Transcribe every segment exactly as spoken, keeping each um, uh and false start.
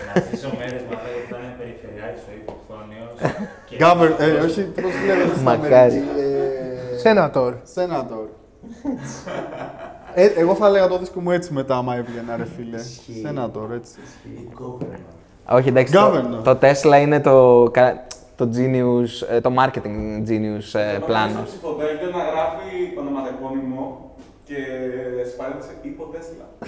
Να ζήσω μέρες με αυτά γιατί θα είναι περιφερειάρχης ο υποκτόνιος. Γκάβερ, όχι, πώς λέγεται στην Αμερική. Σένατορ. Σένατορ. Εγώ θα έλεγα το δίσκο μου έτσι μετά, άμα έβγαινα, ρε φίλε. Σένατορ, έτσι. Όχι, εντάξει, το, το Tesla είναι το, το genius, το marketing genius πλάνο. Στο ψηφοδέλτιο να γράφει ονοματεπώνυμο και σπάρεψε υπό Tesla.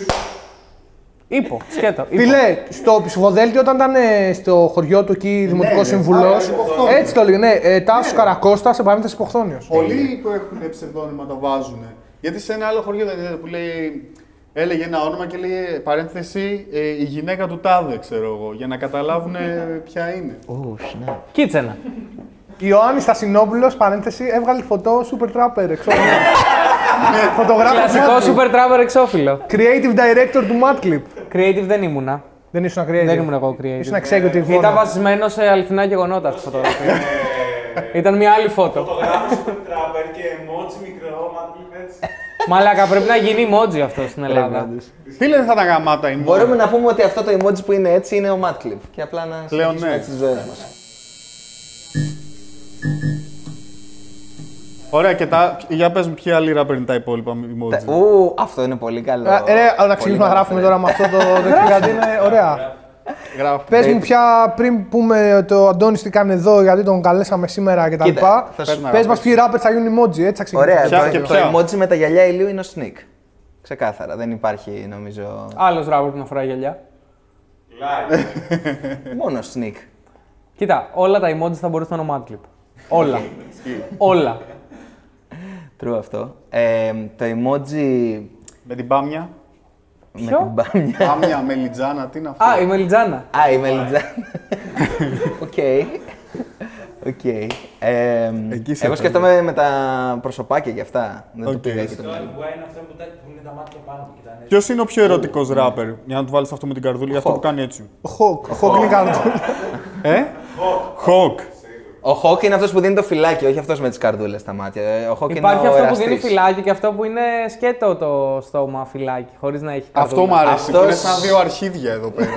Υπό, σκέτο. Φίλε, στο ψηφοδέλτιο όταν ήταν στο χωριό του εκεί δημοτικό σύμβουλο. Έτσι το έλεγε, ναι, Τάσος Καρακώστα σε παρένθεση υποχθόνιος. Πολλοί που έχουν ψευδόνυμα το βάζουν. Γιατί σε ένα άλλο χωριό δεν είναι που λέει. Έλεγε ένα όνομα και λέει παρένθεση η γυναίκα του τάδε, ξέρω εγώ, για να καταλάβουν ποια είναι. Oh, ναι. Κίτσενα. Ιωάννης Στασινόπουλος, παρένθεση, έβγαλε φωτό Super Trapper εξώφυλλο. Κλασικό Super Trapper εξώφυλλο. Creative director του Madclip. Creative δεν ήμουνα. Δεν ήσουν creative. Δεν ήμουν εγώ creative. Ήσουν executive. Ήταν βασισμένο σε αληθινά γεγονότα αυτή η φωτογραφία. Ήταν μια άλλη φώτο. Φωτογράφηση Super Trapper και emoji μικρό, Madclip έτσι. Μαλάκα, πρέπει να γίνει emoji αυτό στην Ελλάδα. Φίλε, δεν θα τα γαμάτα emoji. Μπορούμε να πούμε ότι αυτό το emoji που είναι έτσι είναι ο Madclip. Και απλά να συνεχίσουμε έτσι τις ζωές μας. Ωραία, και τα... για πες μου ποια άλλη ράπερ είναι τα υπόλοιπα emoji. Ου, αυτό είναι πολύ καλό. Ρε, να ξεκινήσουμε να γράφουμε τώρα με αυτό το δεξί, γιατί είναι ωραία. Πες μου πια, πριν πούμε το Αντώνης τι κάνει εδώ, γιατί τον καλέσαμε σήμερα κτλ. Πες μας ποιοι rappers θα γίνουν emoji, έτσι θα ξεκινήσουμε. Ωραία, το emoji με τα γυαλιά ηλίου είναι ο Sneak. Ξεκάθαρα, δεν υπάρχει νομίζω... Άλλος rapper που να φοράει γυαλιά. Μόνο Sneak. Κοίτα, όλα τα emojis θα μπορούσαν να είναι ο Madclip. Όλα. Όλα. True αυτό. Ε, το emoji... Με την μπάμια. Με την μπάμια. Μπάμια, μελιτζάνα, τι είναι αυτό. Α, η μελιτζάνα. Α, η μελιτζάνα. Οκ. Οκ. Εγώ σκέφτομαι με τα προσωπάκια και αυτά. Δεν το πήγα εκεί το μέλλον. Ποιος είναι ο πιο ερωτικός ράπερ, για να του βάλεις αυτό με την καρδούλη, αυτό που κάνει έτσι. Ο Hawk. Ο Hawk είναι καρδούλη. Ε? Hawk. Ο Hawk είναι αυτός που δίνει το φυλάκι, όχι αυτός με τις καρδούλες στα μάτια. Ο Hawk Υπάρχει είναι ο αυτό εραστής. που δίνει φυλάκι και αυτό που είναι σκέτο το στόμα φυλάκι, χωρίς να έχει καρδούλα. Αυτό μου αρέσει, Αυτός... που είναι σαν δύο αρχίδια εδώ πέρα.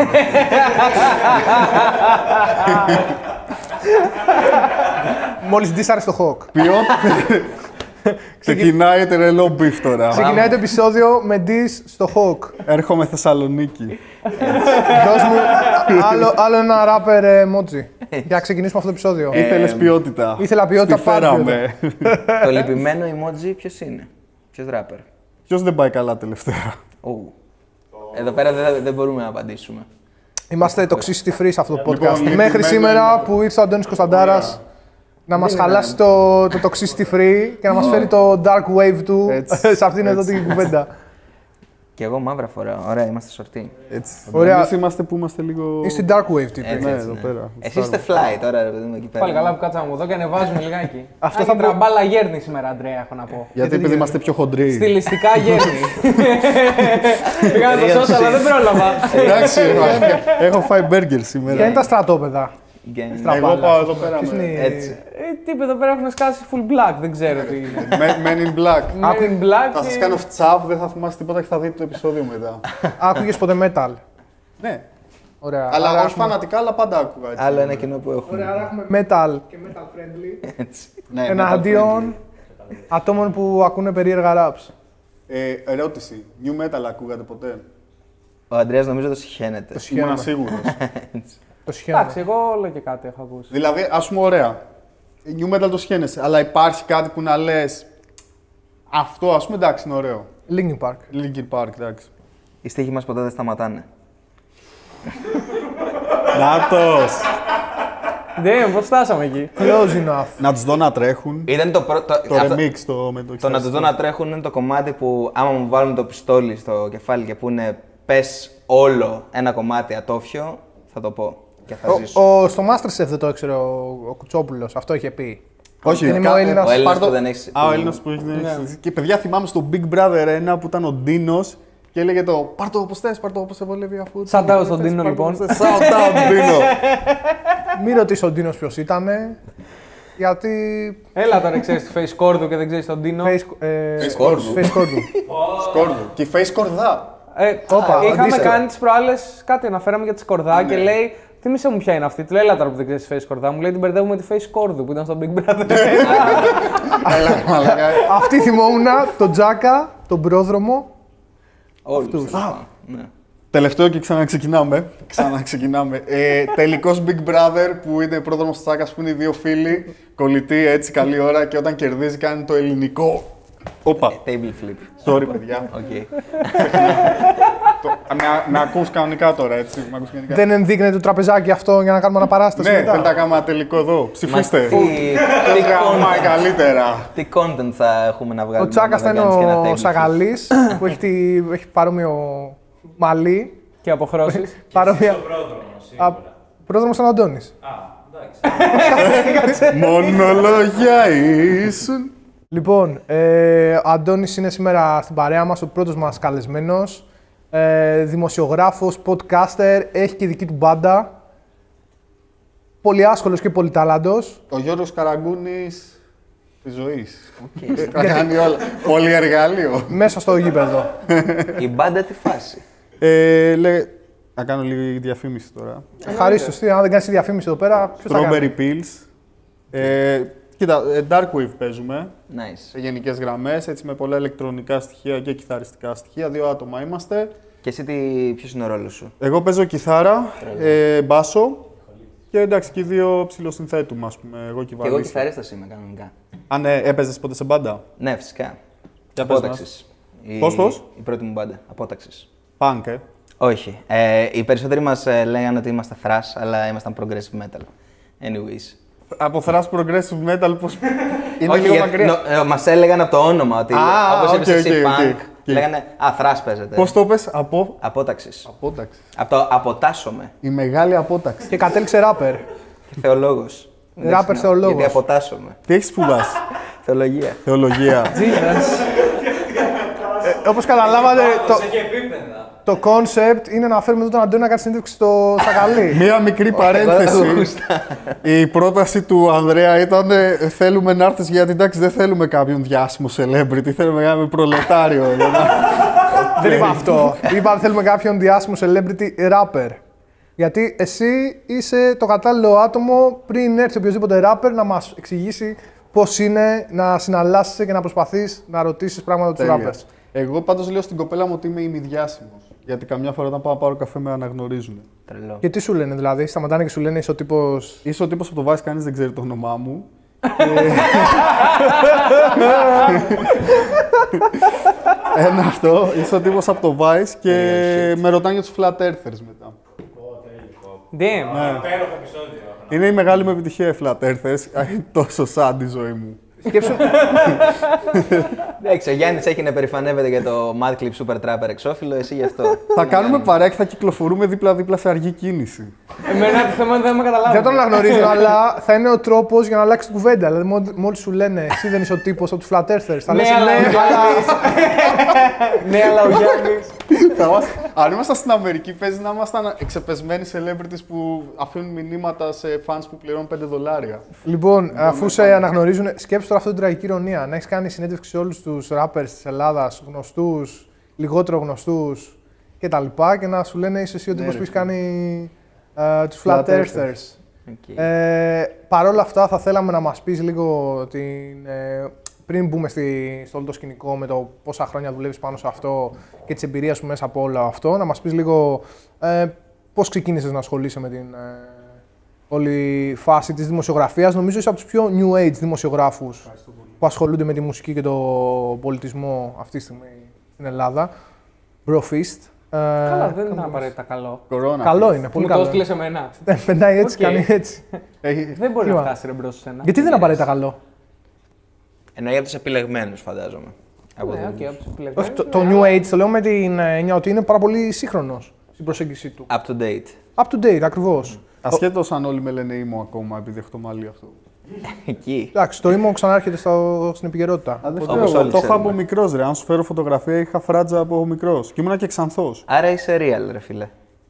Μόλις ντύσαρε στο Hawk. Ποιότητα. Ξεκινάει τρελό μπιφ τώρα. Ξεκινάει το επεισόδιο με diss στο Hawk. Έρχομαι Θεσσαλονίκη. Δώσ' μου άλλο, άλλο ένα rapper emoji. Για να ξεκινήσουμε αυτό το επεισόδιο. Ήθελες ποιότητα. Ήθελα ποιότητα πάρα πολύ. Το λυπημένο emoji ποιος είναι, ποιος rapper. Ποιος δεν πάει καλά τελευταία. Εδώ πέρα δεν, δεν μπορούμε να απαντήσουμε. Είμαστε toxicity free σε αυτό το podcast. Μέχρι σήμερα που ήρθε ο Αντώνης Κωνσταντάρας να μας χαλάσει το, το toxicity free και να μας φέρει το dark wave του σε αυτήν εδώ την κουβέντα. Και εγώ μαύρα φοράω. Ωραία, είμαστε σορτοί. Έτσι. Ωραία. Εμείς είμαστε που είμαστε λίγο... Είστε dark wave τύποι. Έτσι, ναι, έτσι, εδώ ναι. πέρα. Εσείς είστε fly τώρα, ρε παιδί μου, εκεί πέρα. Πάλι καλά που κάτσαμε εδώ και ανεβάζουμε λιγάκι. Αυτό θα θα τραμπάλα γέρνη σήμερα, Αντρέα, έχω να πω. Γιατί επειδή είμαστε πιο χοντροί. Στιλιστικά γέρνη. Πήγα να το σώσω, αλλά δεν πρόλαβα. Εντάξει, έχω φάει μπέργκερ σήμερα. Ποια είναι τα στρατόπεδα. Εγώ πάω εδώ πέρα με... Έτσι. Τι είπε εδώ πέρα, έχουν σκάσει full black, δεν ξέρω τι είναι. Men in Black. Men in Black. Θα σας κάνω φτσάφ, δεν θα θυμάστε τίποτα και θα δείτε το επεισόδιο μετά. Άκουγες ποτέ metal. Ναι. Ωραία. Αλλά όχι φανατικά, αλλά πάντα άκουγα. Άλλο ένα κοινό που έχουμε. Ωραία, άρα έχουμε metal και metal friendly. Έτσι. Εναντίον ατόμων που ακούνε περίεργα raps. Ε, ερώτηση. New metal ακούγατε ποτέ? Ο Αντρέας νομίζω το συχαίνεται. Το Ήμουν σίγουρος. Το συχαίνομαι. Εντάξει, εγώ όλο και κάτι έχω ακούσει. Δηλαδή, ας πούμε, ωραία. New metal το σχένεσαι, αλλά υπάρχει κάτι που να λες αυτό, ας πούμε, εντάξει, είναι ωραίο. Linkin Park. Linkin Park, εντάξει. Οι στίχοι μας ποτέ δεν σταματάνε. Νάτος! Ναι, πώς φτάσαμε εκεί. Close enough. Να τους δω να τρέχουν. Ήταν το πρώτο. Το remix το με το Το να τους δω να τρέχουν είναι το κομμάτι που άμα μου βάλουν το πιστόλι στο κεφάλι και πούνε πες όλο ένα κομμάτι ατόφιο, θα το πω. Και θα ζήσω. Ο, ο, στο Masterchef δεν το ήξερε ο, ο Κουτσόπουλος, αυτό είχε πει. Όχι, δεν είμαι ο Έλληνας. Ο Έλληνας που δεν έχει. Α, ο Έλληνας που έχει. Ναι. Και παιδιά, θυμάμαι στο Big Brother ένα που ήταν ο Ντίνος και έλεγε το πάρ' το όπως θες, πάρ' το όπως σε βολεύει αφού. Shout out στον Ντίνο, λοιπόν. Shout out, Ντίνο. Μην ρωτήσω ο Ντίνος ποιος ήταν. Γιατί. Έλα τώρα, ξέρεις τη face core του και δεν ξέρεις τον Ντίνο. Face, ε, Face core του. Face core του. Σκόρδου. Και face κορδά. Ε, Οπα, είχαμε κάνει τις προάλλες κάτι, αναφέραμε για τη Σκορδά και λέει. Θύμισε μου ποια είναι αυτή. Του λέει έλα τώρα που δεν ξέρει τη Face Σκορδά. Μου λέει την μπερδεύουμε με τη Face Σκόρδου που ήταν στο Big Brother. Αυτή θυμόμουν τον Τζάκα, τον πρόδρομο. Όλους. Τελευταίο και ξαναξεκινάμε. Ξαναξεκινάμε. ε, τελικός Big Brother που είναι πρόδρομος της Τσάκας που είναι οι δύο φίλοι. Κολλητοί έτσι καλή ώρα και όταν κερδίζει κάνει το ελληνικό. Όπα. Table flip. Sorry, παιδιά. Okay. με, με ακούς κανονικά τώρα, έτσι. Με ακούς κανονικά. Δεν ενδείκνεται το τραπεζάκι αυτό για να κάνουμε αναπαράσταση. Ναι, μετά. θέλετε να κάνουμε ένα τελικό εδώ. Ψηφίστε. Τι, τι, content, καλύτερα. τι content θα έχουμε να βγάλουμε. Ο Τσάκας θα είναι ο Σαγαλής που έχει, τη, έχει παρόμοιο μαλλί. Και αποχρώσεις. Παρόμοια. Πρόδρομος ήταν ο Αντώνης. Α, εντάξει. Μόνο λόγια ήσουν. Λοιπόν, ε, ο Αντώνης είναι σήμερα στην παρέα μας, ο πρώτος μας καλεσμένος. Ε, δημοσιογράφος, podcaster, έχει και δική του μπάντα. Πολύ άσχολος και πολύ τάλαντος. Ο Γιώργος Καραγκούνης της ζωής. Okay. Θα κάνει όλα. Πολύ εργαλείο. Μέσα στο γήπεδο. Η μπάντα τι φάση. Ε, λέ... Να κάνω λίγη διαφήμιση τώρα. Ευχαρίστως. Τι, αν δεν κάνεις διαφήμιση εδώ πέρα, ποιος θα κάνει. Strawberry Pills. Ε, κοίτα, Darkwave παίζουμε. Nice. Σε γενικές γραμμές, έτσι με πολλά ηλεκτρονικά στοιχεία και κιθαριστικά στοιχεία. Δύο άτομα είμαστε. Και εσύ τι, ποιος είναι ο ρόλος σου. Εγώ παίζω κιθάρα, ε, μπάσο και εντάξει και οι δύο ψηλοσυνθέτουμε, ας πούμε. Εγώ και Και εγώ κιθαρίστας είμαι κανονικά. Α, ναι, έπαιζες ποτέ σε μπάντα. Ναι, φυσικά. Για Απόταξης. Η... Πώς, πώς? Η πρώτη μου μπάντα. Απόταξης. Punk, ε. Όχι. Ε, οι περισσότεροι μας ε, λέγανε ότι είμαστε thrash, αλλά ήμασταν progressive metal. Anyways. Από thrash progressive metal, πώς. Είναι Όχι, λίγο για, μακριά. νο, ε, μας έλεγαν από το όνομα ότι. Α, όπως είπες okay, εσύ, okay, punk. okay. Λέγανε Α, thrash παίζετε. Πώς το πες, από. Απόταξης. Απόταξη. Από το αποτάσσομαι. Η μεγάλη απόταξη. Και κατέληξε ράπερ. Θεολόγος. Ράπερ θεολόγος. Γιατί αποτάσσομαι. Τι έχεις σπουδάσει. Θεολογία. Θεολογία. ε, όπως καταλάβατε, το, Σε και επίπεδα. το concept είναι να φέρουμε εδώ τον Αντώνη να κάνει συνέντευξη στο Σαγαλί. Μία μικρή παρένθεση. Η πρόταση του Ανδρέα ήταν ε, θέλουμε να έρθεις γιατί εντάξει δεν θέλουμε κάποιον διάσημο celebrity, θέλουμε κάποιον προλετάριο. Δεν είπα αυτό. Είπα θέλουμε κάποιον διάσημο celebrity rapper. Γιατί εσύ είσαι το κατάλληλο άτομο πριν έρθει οποιοδήποτε rapper να μας εξηγήσει πώς είναι να συναλλάσσεσαι και να προσπαθείς να ρωτήσεις πράγματα τους rappers. Εγώ πάντως λέω στην κοπέλα μου ότι είμαι ημιδιάσημος. Γιατί καμιά φορά όταν πάω να πάρω καφέ με αναγνωρίζουν. Τρελό. Και τι σου λένε, δηλαδή, σταματάνε και σου λένε είσαι ο τύπος. Είσαι ο τύπος από το Vice, κανείς δεν ξέρει το όνομά μου. Ένα αυτό, είσαι ο τύπος από το Vice και με ρωτάνε για τους Flat Earthers μετά. Damn. Υπέροχο επεισόδιο. Είναι η μεγάλη μου επιτυχία οι Flat Earthers. Είναι τόσο σαν τη ζωή μου. Σκέψου. Εντάξει, ο Γιάννης έχει να περηφανεύεται για το Mad Clip Super Trapper εξώφυλλο, εσύ γι' αυτό. Θα κάνουμε παρέα και θα κυκλοφορούμε δίπλα-δίπλα σε αργή κίνηση. Εμένα το θέμα δεν με καταλάβει. Δεν τον αναγνωρίζω, αλλά θα είναι ο τρόπος για να αλλάξει την κουβέντα. Δηλαδή, μόλις σου λένε εσύ δεν είσαι ο τύπος από τους Flat Earthers, θα λες αλλά ο ναι, Γιάννης. Ναι, αλλά ο Γιάννης. Αν ήμασταν στην Αμερική, παίζει να ήμασταν εξεπεσμένοι celebrities που αφήνουν μηνύματα σε fans που πληρώνουν πέντε δολάρια. Λοιπόν, αφού σε αναγνωρίζουν, σκέψου τώρα αυτή την τραγική ηρωνία. Να έχει κάνει συνέντευξη σε όλους τους rappers της Ελλάδας, γνωστούς, λιγότερο γνωστούς κτλ. Και να σου λένε είσαι εσύ ο τύπος που έχει κάνει uh, τους Flat Earthers. Okay. Ε, Παρ' όλα αυτά, θα θέλαμε να μας πεις λίγο την. Ε, πριν μπούμε στη, στο όλο το σκηνικό με το πόσα χρόνια δουλεύεις πάνω σε αυτό και τις εμπειρίες σου μέσα από όλο αυτό, να μας πεις λίγο ε, πώς ξεκίνησες να ασχολείσαι με την ε, όλη φάση της δημοσιογραφίας. Νομίζω είσαι από τους πιο new age δημοσιογράφους που ασχολούνται με τη μουσική και τον πολιτισμό αυτή τη στιγμή στην Ελλάδα. Brofist. Καλά, δεν είναι απαραίτητα καλό. Κορώνα. Καλό είναι, πολύ Μου καλό. το έστειλε σε μένα. Περνάει έτσι, Οκ. κάνει έτσι. Δεν μπορεί να Κοίτα. φτάσει ρε μπρος σε σένα. Γιατί δεν είναι απαραίτητα καλό. Εννοεί από τους επιλεγμένους, φαντάζομαι. Από Ναι, το- οκ, από τους επιλεγμένους. Όχι, το, το New Age το λέω με την έννοια ότι είναι πάρα πολύ σύγχρονος στην προσέγγιση του. Up to date. Up to date, ακριβώς. Ασχέτως αν όλοι με λένε ήμο ακόμα, επειδή έχω το μαλλί αυτό. Εκεί. Εντάξει, το ήμουν ξανάρχεται στο, στην επικαιρότητα. Α, δεν Όπως ξέρω, όλοι το είχα ξέρουμε. από μικρός ρε. Αν σου φέρω φωτογραφία, είχα φράτζα από μικρός. Και ήμουνα και ξανθός. Άρα είσαι real, ρε φίλε.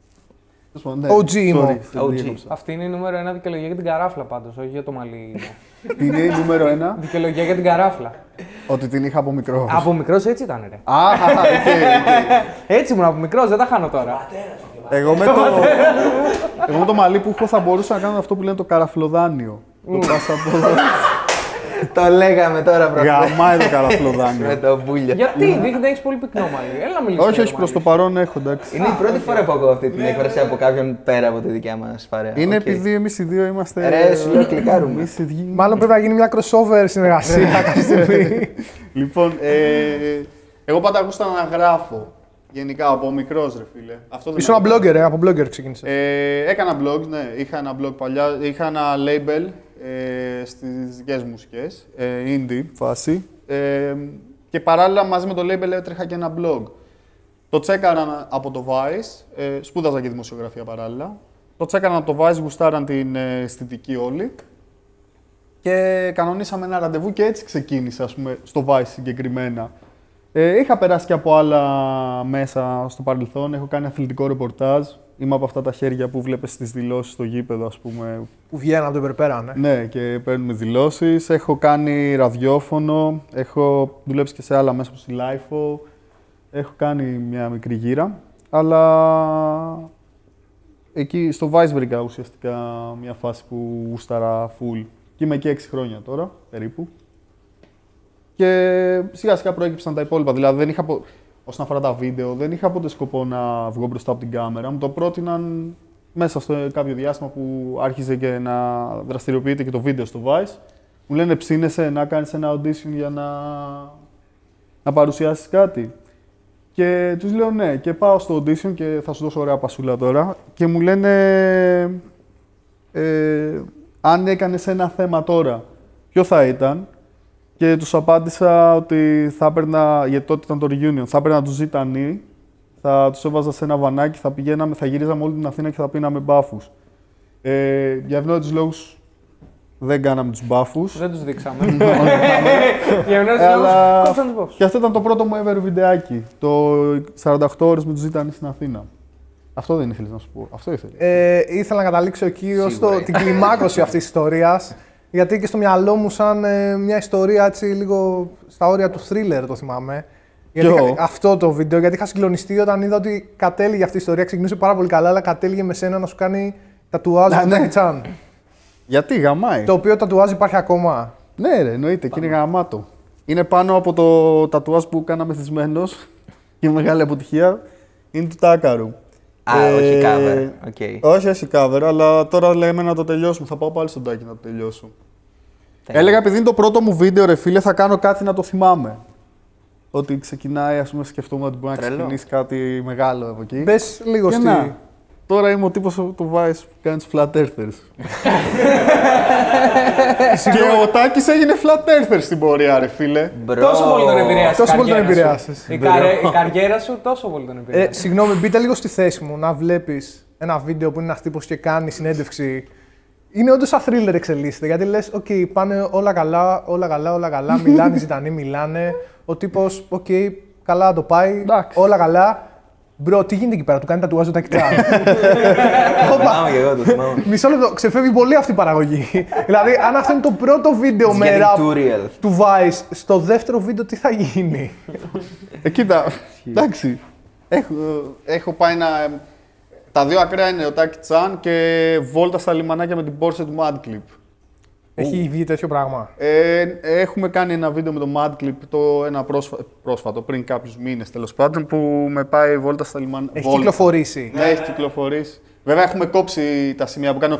Ναι, Ο τζι ήμο. sorry, δεν Ο τζι. διέκοψα. Αυτή είναι η νούμερο ένα δικαιολογία για την καράφλα πάντως, όχι για το μαλλί. Είναι η νούμερο ένα. Δικαιολογία για την καράφλα. Ότι την είχα από μικρό. Από μικρό έτσι ήταν, ρε. Α, έτσι ήμουν από μικρό, δεν τα χάνω τώρα. Εγώ με το, εγώ με το μαλλί που έχω θα μπορούσα να κάνω αυτό που λένε το καραφλοδάνιο. Το πας από εδώ. Το λέγαμε τώρα προχθές. Γαμάει το καραφλοδάνιο. Με το μπούλια. Γιατί, δείχνει να έχει πολύ πυκνό μαλλί. Έλα να μιλήσουμε. Όχι, όχι, προς το παρόν έχω, εντάξει. Είναι η πρώτη φορά που ακούω αυτή την έκφραση από κάποιον πέρα από τη δικιά μας παρέα. Είναι επειδή εμείς οι δύο είμαστε. Ρε, σου λέω κλικάρουμε. Μάλλον πρέπει να γίνει μια crossover συνεργασία κάποια στιγμή. Λοιπόν, εγώ πάντα ακούσα να γράφω. Γενικά από μικρός, ρε φίλε. Ήσουν ένα blogger, ε, από blogger ξεκίνησε. Ε, έκανα blog, ναι. Είχα ένα blog παλιά. Είχα ένα label ε, στις δικές μου μουσικές. Ε, indie φάση. Ε, και παράλληλα μαζί με το label έτρεχα και ένα blog. Το τσέκανα από το Vice. Ε, σπούδαζα και δημοσιογραφία παράλληλα. Το τσέκανα από το Vice, γουστάραν την ε, αισθητική όλοι. Και κανονίσαμε ένα ραντεβού και έτσι ξεκίνησα, ας πούμε, στο Vice συγκεκριμένα. Ε, είχα περάσει και από άλλα μέσα στο παρελθόν. Έχω κάνει αθλητικό ρεπορτάζ. Είμαι από αυτά τα χέρια που βλέπεις στις δηλώσεις στο γήπεδο, ας πούμε. Που βγαίνουν από το υπερπέραν, ναι. Ναι, και παίρνουμε δηλώσεις. Έχω κάνει ραδιόφωνο. Έχω δουλέψει και σε άλλα μέσα όπως η Lifeo. Έχω κάνει μια μικρή γύρα. Αλλά εκεί στο Vice βρήκα ουσιαστικά μια φάση που γούσταρα full. Και είμαι εκεί έξι χρόνια τώρα, περίπου. Και σιγά σιγά προέκυψαν τα υπόλοιπα. Δηλαδή, δεν είχα, όσον αφορά τα βίντεο, δεν είχα ποτέ σκοπό να βγω μπροστά από την κάμερα. Μου το πρότειναν μέσα στο κάποιο διάστημα που άρχιζε και να δραστηριοποιείται και το βίντεο στο Vice. Μου λένε ψήνεσαι να κάνεις ένα audition για να, να παρουσιάσεις κάτι. Και τους λέω ναι. Και πάω στο audition και θα σου δώσω ωραία πασούλα τώρα. Και μου λένε ε, αν έκανες ένα θέμα τώρα, ποιο θα ήταν. Και τους απάντησα ότι θα έπαιρνα, γιατί τότε ήταν το reunion, θα έπαιρνα τους Ζητανοί, θα τους έβαζα σε ένα βανάκι, θα πηγαίναμε, θα γυρίζαμε όλη την Αθήνα και θα πίναμε μπάφους. Ε, για ευνόητους λόγους δεν κάναμε τους μπάφους. Δεν τους δείξαμε. Για ευνόητους λόγους κόψαμε τους μπάφους. Και αυτό ήταν το πρώτο μου ever βιντεάκι, το σαράντα οκτώ ώρες με τους Ζητανοί στην Αθήνα. Αυτό δεν ήθελες να σου πω, αυτό ήθελε. Ε, ήθελα να καταλήξω εκεί ως το, την κλιμάκωση αυτής της ιστορίας. Γιατί και στο μυαλό μου σαν ε, μια ιστορία έτσι λίγο στα όρια του thriller το θυμάμαι. Γιατί κα, αυτό το βίντεο, γιατί είχα συγκλονιστεί όταν είδα ότι κατέληγε αυτή η ιστορία. Ξεκινούσε πάρα πολύ καλά, αλλά κατέληγε με σένα να σου κάνει τατουάζ του Τζάκι Τσάν. Γιατί γαμάει. Το οποίο τατουάζ υπάρχει ακόμα. Ναι, ρε, εννοείται και είναι γαμάτο. Είναι πάνω από το τατουάζ που κάναμε θυσμένος και μεγάλη αποτυχία. Είναι του Τάκαρου. Α, ε, όχι cover. Okay. Όχι, όχι cover, αλλά τώρα λέμε να το τελειώσουμε. Θα πάω πάλι στον Τάκη να το τελειώσω. Τέλει. Έλεγα, επειδή είναι το πρώτο μου βίντεο, ρε φίλε, θα κάνω κάτι να το θυμάμαι. Ότι ξεκινάει, ας πούμε, σκεφτόμουν ότι μπορεί να ξεκινήσει κάτι μεγάλο από εκεί. Μπες λίγο και στη... Να, τώρα είμαι ο τύπος του Vice που κάνει τους Flat Earthers. Και ο Τάκης έγινε Flat Earthers στην πορεία, ρε φίλε. Μπρο. Τόσο πολύ τον επηρέασες. Τόσο πολύ τον επηρέασες. Η, καρι... η καριέρα σου τόσο πολύ τον επηρέασε. Ε, συγγνώμη, μπείτε λίγο στη θέση μου να βλέπεις ένα βίντεο που είναι ένας τύπος και κάνει συνέντευξη. Είναι όντως σαν thriller εξελίσσεται. Γιατί λες, οκ, okay, πάνε όλα καλά, όλα καλά, όλα καλά. Μιλάνε, Ζητανοί, μιλάνε. Ο τύπος, οκ, okay, καλά το πάει, εντάξει. Όλα καλά. Μπρο, τι γίνεται εκεί πέρα, του κάνει τατουάζ ο Τάκι Τσάν. Θυμάμαι και εγώ το θυμάμαι. Μισό λεπτό, ξεφεύγει πολύ αυτή η παραγωγή. Δηλαδή, αν αυτό είναι το πρώτο βίντεο με ραπ του Vice, στο δεύτερο βίντεο τι θα γίνει. Ε, κοίτα, εντάξει. Έχω, έχω πάει να... Τα δύο ακραία είναι ο Τάκι Τσάν και βόλτα στα λιμανάκια με την Porsche του Madclip. Έχει βγει τέτοιο πράγμα. Ε, έχουμε κάνει ένα βίντεο με το Madclip, το ένα πρόσφα... πρόσφατο, πριν κάποιους μήνες τέλος πάντων, που με πάει βόλτα στα λιμανάκια. Έχει βόλτα. Κυκλοφορήσει. Ναι, έχει κυκλοφορήσει. Βέβαια έχουμε κόψει τα σημεία που κάνω.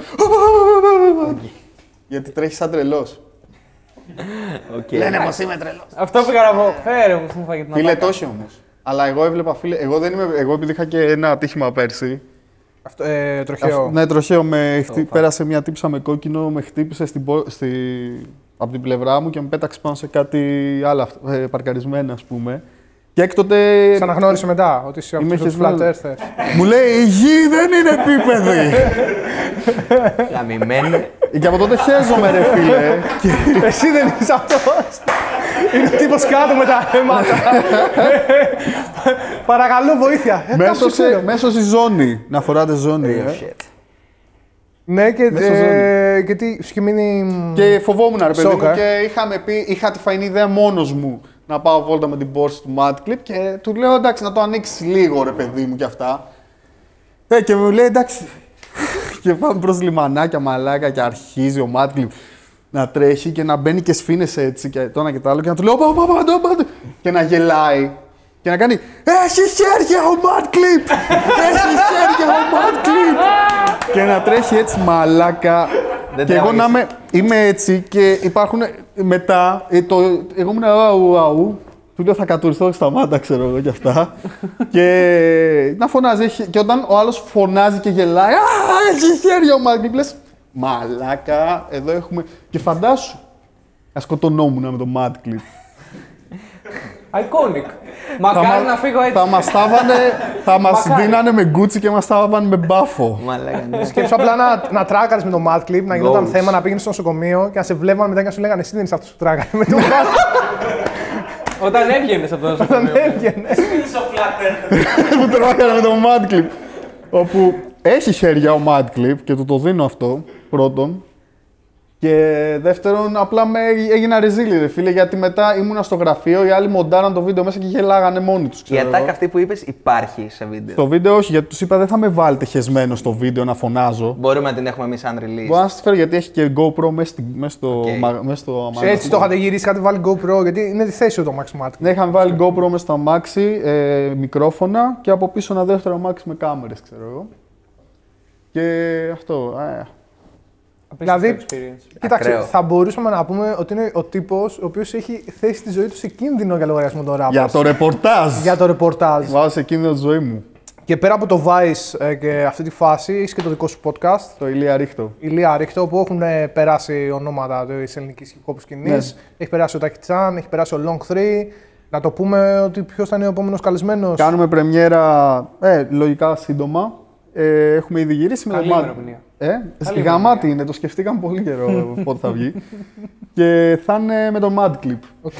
Γιατί τρέχει σαν τρελός. Okay. Λένε πως είμαι τρελός. Αυτό πήγα να πω. Φέρε μου, μου φάγε την Φίλε, τόση όμως. Αλλά εγώ έβλεπα, φίλε, εγώ δεν είμαι. Εγώ επειδή είχα και ένα ατύχημα πέρσι. Αυτό, ε, τροχαίο. Ναι, τροχαίο. Με χτύ... Πέρασε μια τύψα με κόκκινο, με χτύπησε στην... Στη... από την πλευρά μου και με πέταξε πάνω σε κάτι άλλο ε, παρκαρισμένο, ας πούμε. Και έκτοτε. Σ' αναγνώρισε μετά ότι είσαι από τους Flat Earthers. Μου λέει η γη δεν είναι επίπεδη. Γαμημένη. Και από τότε χέζομαι, ρε φίλε. Εσύ δεν είσαι αυτός. Είναι ο τύπος κάτω με τα αίματα. Παρακαλώ βοήθεια. Μέσω στη ζώνη. Να φοράτε ζώνη. Oh, Ναι, και, ε, και τι, σου είχε μείνει. Και φοβόμουν, ρε παιδί μου, Σόκα. και είχαμε πει, είχα τη φαϊνή ιδέα μόνος μου να πάω βόλτα με την πόρση του Madclip και του λέω εντάξει να το ανοίξει λίγο, ρε παιδί μου, και αυτά. Ε, και μου λέει εντάξει. Και πάμε προς λιμανάκια, μαλάκα, και αρχίζει ο Madclip να τρέχει και να μπαίνει και σφήνες έτσι και το ένα και το άλλο και να του λέω πα, πα, πα, πα, πα, και να γελάει και να κάνει έχει χέρια ο Madclip! Έχει χέρια ο Madclip! Και να τρέχει έτσι μαλάκα. Δεν και εγώ να είμαι, είμαι έτσι και υπάρχουν μετά, ε, το, εγώ ήμουν αου, αου, του λέω θα κατουριστώ, σταμάτα, ξέρω εγώ, και αυτά. Και να φωνάζει, και όταν ο άλλος φωνάζει και γελάει, α, έχει χέρια ο Madclip, λες, μαλάκα, εδώ έχουμε, και φαντάσου, να σκοτωνόμουν με τον Madclip. Iconic. Μακάρι να φύγω έτσι. Θα μας τάβανε, θα μας δίνανε με γκούτσι και μας τάβανε με μπάφο. Μαλάκα, ναι. Σκέψου απλά να, να τράκαρες με το Madclip, να γινόταν θέμα, να πήγαινες στο νοσοκομείο και να σε βλέπανε μετά και να σου λέγανε εσύ δεν είσαι αυτός που τράκαρε με το Madclip. Όταν έβγαινες από το νοσοκομείο. Όταν έβγαινες. Που τράκαρε με το Madclip. Όπου έχει χέρια ο Madclip και του το δίνω αυτό, πρώτον. Και δεύτερον, απλά με έγινα ρεζίλι, ρε φίλε, γιατί μετά ήμουνα στο γραφείο, οι άλλοι μοντάραν το βίντεο μέσα και γελάγανε μόνοι τους. Η ατάκα αυτή που είπες υπάρχει σε βίντεο. Στο βίντεο όχι, γιατί τους είπα δεν θα με βάλετε χεσμένο στο βίντεο να φωνάζω. Μπορούμε να την έχουμε εμείς σαν release. Μπορώ να σας τη φέρω γιατί έχει και GoPro μέσα στη- μέσα στο, Okay. μα- μέσα στο αμάξι. Έτσι το είχατε γυρίσει, είχατε βάλει GoPro, γιατί είναι τη θέση του το Max Madclip. Ναι, είχαμε βάλει GoPro μέσα στο αμάξι, ε, μικρόφωνα και από πίσω ένα δεύτερο αμάξι με κάμερες, ξέρω εγώ. Και αυτό, ε, Δηλαδή, experience. κοίταξε, Ακραίο. θα μπορούσαμε να πούμε ότι είναι ο τύπος ο οποίος έχει θέσει τη ζωή του σε κίνδυνο για λογαριασμό των rappers. για το ρεπορτάζ. Για το ρεπορτάζ. Βάζω σε κίνδυνο τη ζωή μου. Και πέρα από το Vice ε, και αυτή τη φάση, έχει και το δικό σου podcast, Το Ηλία Ρίχτο. η Λία Ρίχτο, που έχουν ε, περάσει ονόματα τη ελληνική hip hop σκηνή. Ναι. Έχει περάσει ο Τάκη Τσάν, έχει περάσει ο Long three. Να το πούμε ότι ποιο θα είναι ο επόμενο καλεσμένο. Κάνουμε πρεμιέρα, ε, λογικά σύντομα. Ε, έχουμε ήδη γυρίσει με Καλή τον Μάρτ. ημερομηνία. Ε, Καλή γαμάτι είναι, το σκεφτήκαμε πολύ καιρό πότε θα βγει. Και θα είναι με τον Madclip. Οκ.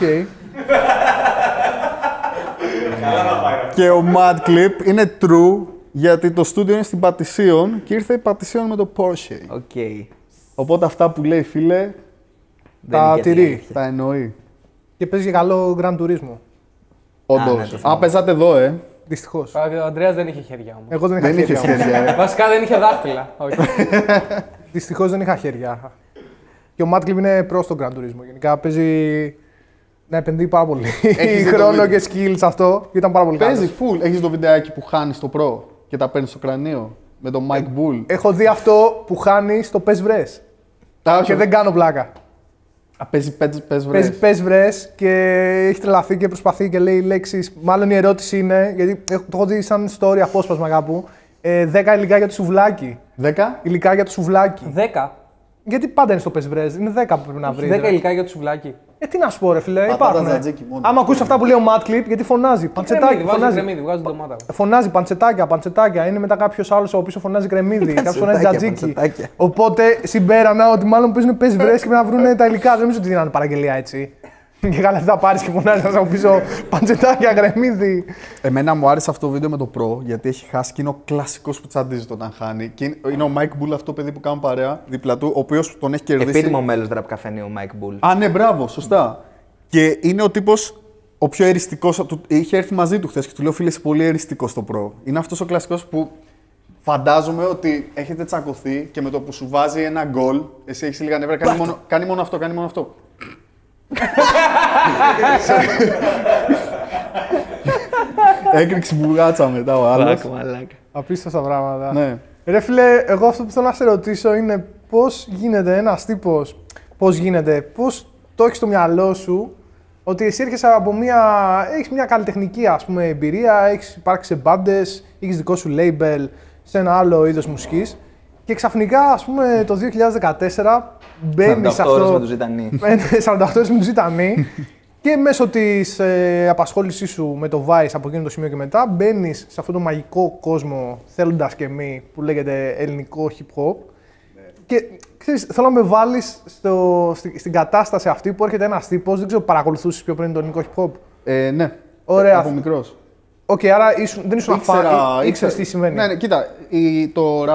Και ο Madclip είναι true γιατί το στούντιο είναι στην Πατησίων και ήρθε η Πατησίων με το Porsche. Οκ. Οπότε αυτά που λέει φίλε, Δεν Τα είναι και τηρεί. αλήθεια. τα εννοεί. Και παίζει και καλό Grand Turismo. Όντως. ναι, το θυμάμαι. Α, παίζατε εδώ, ε. Δυστυχώ. Ο Αντρέας δεν είχε χέρια όμως. Εγώ δεν είχα Δεν είχε χέρια. όμως. σχέδια, ε. Βασικά δεν είχε δάχτυλα. Όχι. Δυστυχώς δεν είχα χέρια. Και ο Madclip είναι προς τον Grand Turismo. Γενικά παίζει να επενδύει πάρα πολύ Έχεις δει το χρόνο βίντεο? και skills αυτό. Και ήταν πάρα πολύ Παίζει καλός. full. Έχεις το βιντεάκι που χάνει το Pro και τα παίρνει στο κρανίο με τον Mike Bull. Έχω δει αυτό που χάνει στο πες βρες. Τα όχι, Και δεν κάνω πλάκα. Α, παίζει πες, πες βρες. Παίζει πες βρες και έχει τρελαθεί και προσπαθεί και λέει λέξεις. Μάλλον η ερώτηση είναι, γιατί έχω- το έχω δει σαν story απόσπασμα κάπου, ε, δέκα υλικά για το σουβλάκι. Δέκα. Υλικά για το σουβλάκι. Δέκα. Γιατί πάντα είναι στο πες βρες, είναι δέκα που πρέπει να βρει. Δέκα υλικά για το σουβλάκι. Ε, τι να σου πω, ρε φίλε, Πατάτα υπάρχουν. τζατζίκι μόνο. Άμα ακούσει αυτά που λέει ο Madclip, γιατί φωνάζει. Παντσετάκι, Κρεμμύδι, βάζει φωνάζει. κρεμμύδι, βγάζει ντομάτα. Φωνάζει παντσετάκια, παντσετάκια. Είναι μετά κάποιο άλλο από πίσω φωνάζει κρεμμύδι, κάποιο φωνάζει Παντσετάκια, τζατζίκι. παντσετάκια. Οπότε συμπέρανα ότι μάλλον παίζουν πες βρες και πρέπει να βρουν τα υλικά. Δεν νομίζω ότι δίνανε παραγγελία έτσι. Και καλά, τι θα πάρει και φωνάζει από πίσω παντσετάκια, κρεμμύδι. Εμένα μου άρεσε αυτό το βίντεο με το Pro γιατί έχει χάσει και είναι ο κλασικός που τσαντίζεται όταν χάνει. Και είναι- είναι ο Mike Bull αυτό το παιδί που κάνει παρέα δίπλα του, ο οποίος τον έχει κερδίσει. Επίτιμο μέλος Rap Cafe είναι ο Mike Bull. Α, ναι, μπράβο, σωστά. Και είναι ο τύπος ο πιο εριστικός. του- Είχε έρθει μαζί του χθες και του λέω: Φίλε, είσαι πολύ εριστικός στο Pro. Είναι αυτός ο κλασικός που φαντάζομαι ότι έχετε τσακωθεί και με το που σου βάζει ένα γκολ, εσύ έχεις λίγα νεύρα, κάνει μόνο, κάνει μόνο αυτό, κάνει μόνο αυτό. Έκρηξη μπουγάτσα μετά ο άλλος. Μαλάκα, μαλάκα. Απίστευτα πράγματα. Ναι. Ρε φίλε, εγώ αυτό που θέλω να σε ρωτήσω είναι πώς γίνεται ένας τύπος, πώς γίνεται, πώς το έχεις στο μυαλό σου ότι εσύ έρχεσαι από μια, έχεις μια καλλιτεχνική ας πούμε εμπειρία, έχεις υπάρξει σε μπάντες, έχεις δικό σου label σε ένα άλλο είδος μουσικής και ξαφνικά ας πούμε το δύο χιλιάδες δεκατέσσερα μπαίνεις σε σαράντα οκτώ ώρες αυτό, με του Ζητανή. με σαράντα οκτώ ώρες με του Ζητανή και μέσω της ε, απασχόλησής σου με το Vice από εκείνο το σημείο και μετά μπαίνεις σε αυτό το μαγικό κόσμο θέλοντας και μη που λέγεται ελληνικό hip hop και ξέρεις, θέλω να με βάλεις στο, στη, στην κατάσταση αυτή που έρχεται ένας τύπος, δεν ξέρω παρακολουθούσες πιο πριν το ελληνικό hip hop. Ε, ναι. Ωραία. Από μικρός. Οκ, άρα ήσουν, δεν ήσουν Ήξερα- αφά, ήξερες ήξερα- τι σημαίνει. Ναι, ναι, κοίτα, η, το rap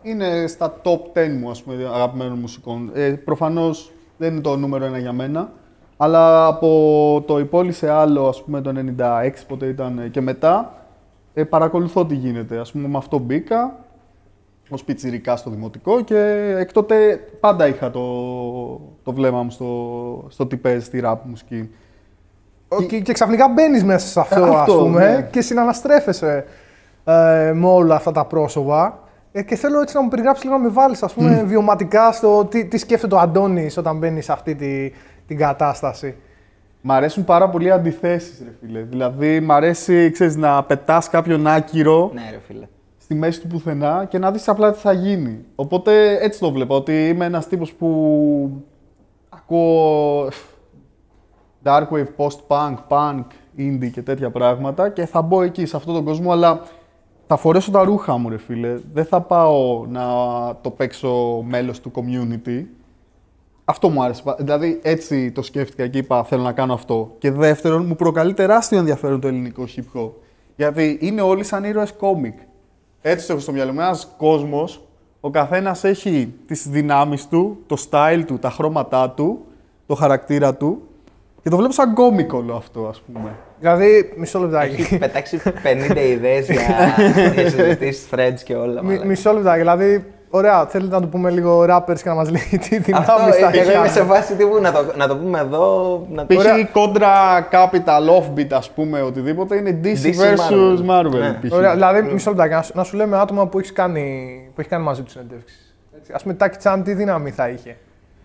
είναι στα top δέκα μου, ας πούμε, αγαπημένων μουσικών. Ε, προφανώς δεν είναι το νούμερο ένα για μένα, αλλά από το «Η πόλη σε άλλο», ας πούμε, το ενενήντα έξι, πότε ήταν, και μετά, ε, παρακολουθώ τι γίνεται. Ας πούμε, με αυτό μπήκα ως πιτσιρικά στο δημοτικό και εκ τότε πάντα είχα το, το βλέμμα μου στο, στο τι παίζει στη rap μουσική. Okay, και... και ξαφνικά μπαίνεις μέσα σε αυτό, αυτό ας πούμε, ναι. Και συναναστρέφεσαι ε, με όλα αυτά τα πρόσωπα. Ε, και θέλω έτσι να μου περιγράψεις λίγο, να με βάλεις, ας πούμε, mm. βιωματικά στο τι, τι σκέφτεται ο Αντώνης όταν μπαίνει σε αυτή τη, την κατάσταση. Μ' αρέσουν πάρα πολύ αντιθέσεις, ρε φίλε. Δηλαδή, μ' αρέσει, ξέρεις, να πετάς κάποιον άκυρο, ναι, ρε φίλε, στη μέση του πουθενά και να δεις απλά τι θα γίνει. Οπότε έτσι το βλέπω, ότι είμαι ένας τύπος που ακούω dark wave, post-punk, punk, indie και τέτοια πράγματα και θα μπω εκεί, σε αυτόν τον κόσμο, αλλά θα φορέσω τα ρούχα μου, ρε φίλε. Δεν θα πάω να το παίξω μέλος του community. Αυτό μου άρεσε. Δηλαδή, έτσι το σκέφτηκα και είπα: θέλω να κάνω αυτό. Και δεύτερον, μου προκαλεί τεράστιο ενδιαφέρον το ελληνικό hip hop. Γιατί είναι όλοι σαν ήρωες κόμικ. Έτσι το έχω στο μυαλό μου. Ένας κόσμος, ο καθένας έχει τις δυνάμεις του, το style του, τα χρώματά του, το χαρακτήρα του. Και το βλέπω σαν κόμικ όλο αυτό, ας πούμε. Δηλαδή, μισό λεπτάκι. Έχει πετάξει πενήντα ιδέες για, για συζητήσεις, threads και όλα. Μι, μισό λεπτάκι. Δηλαδή, ωραία, θέλετε να το πούμε λίγο rappers και να μας λέει τι δυνάμεις θα έχει. Εγώ είμαι σε βάση τύπου να το, να το πούμε εδώ. Π.χ. κόντρα Capital, Offbeat, ας πούμε, οτιδήποτε είναι ντι σι versus Marvel. Ναι. Ωραία, δηλαδή, μισό λεπτάκι. Να, να σου λέμε άτομα που έχει κάνει, κάνει μαζί του συνεντεύξεις. Ας πούμε, Τάκι Τσάν, τι δύναμη θα είχε.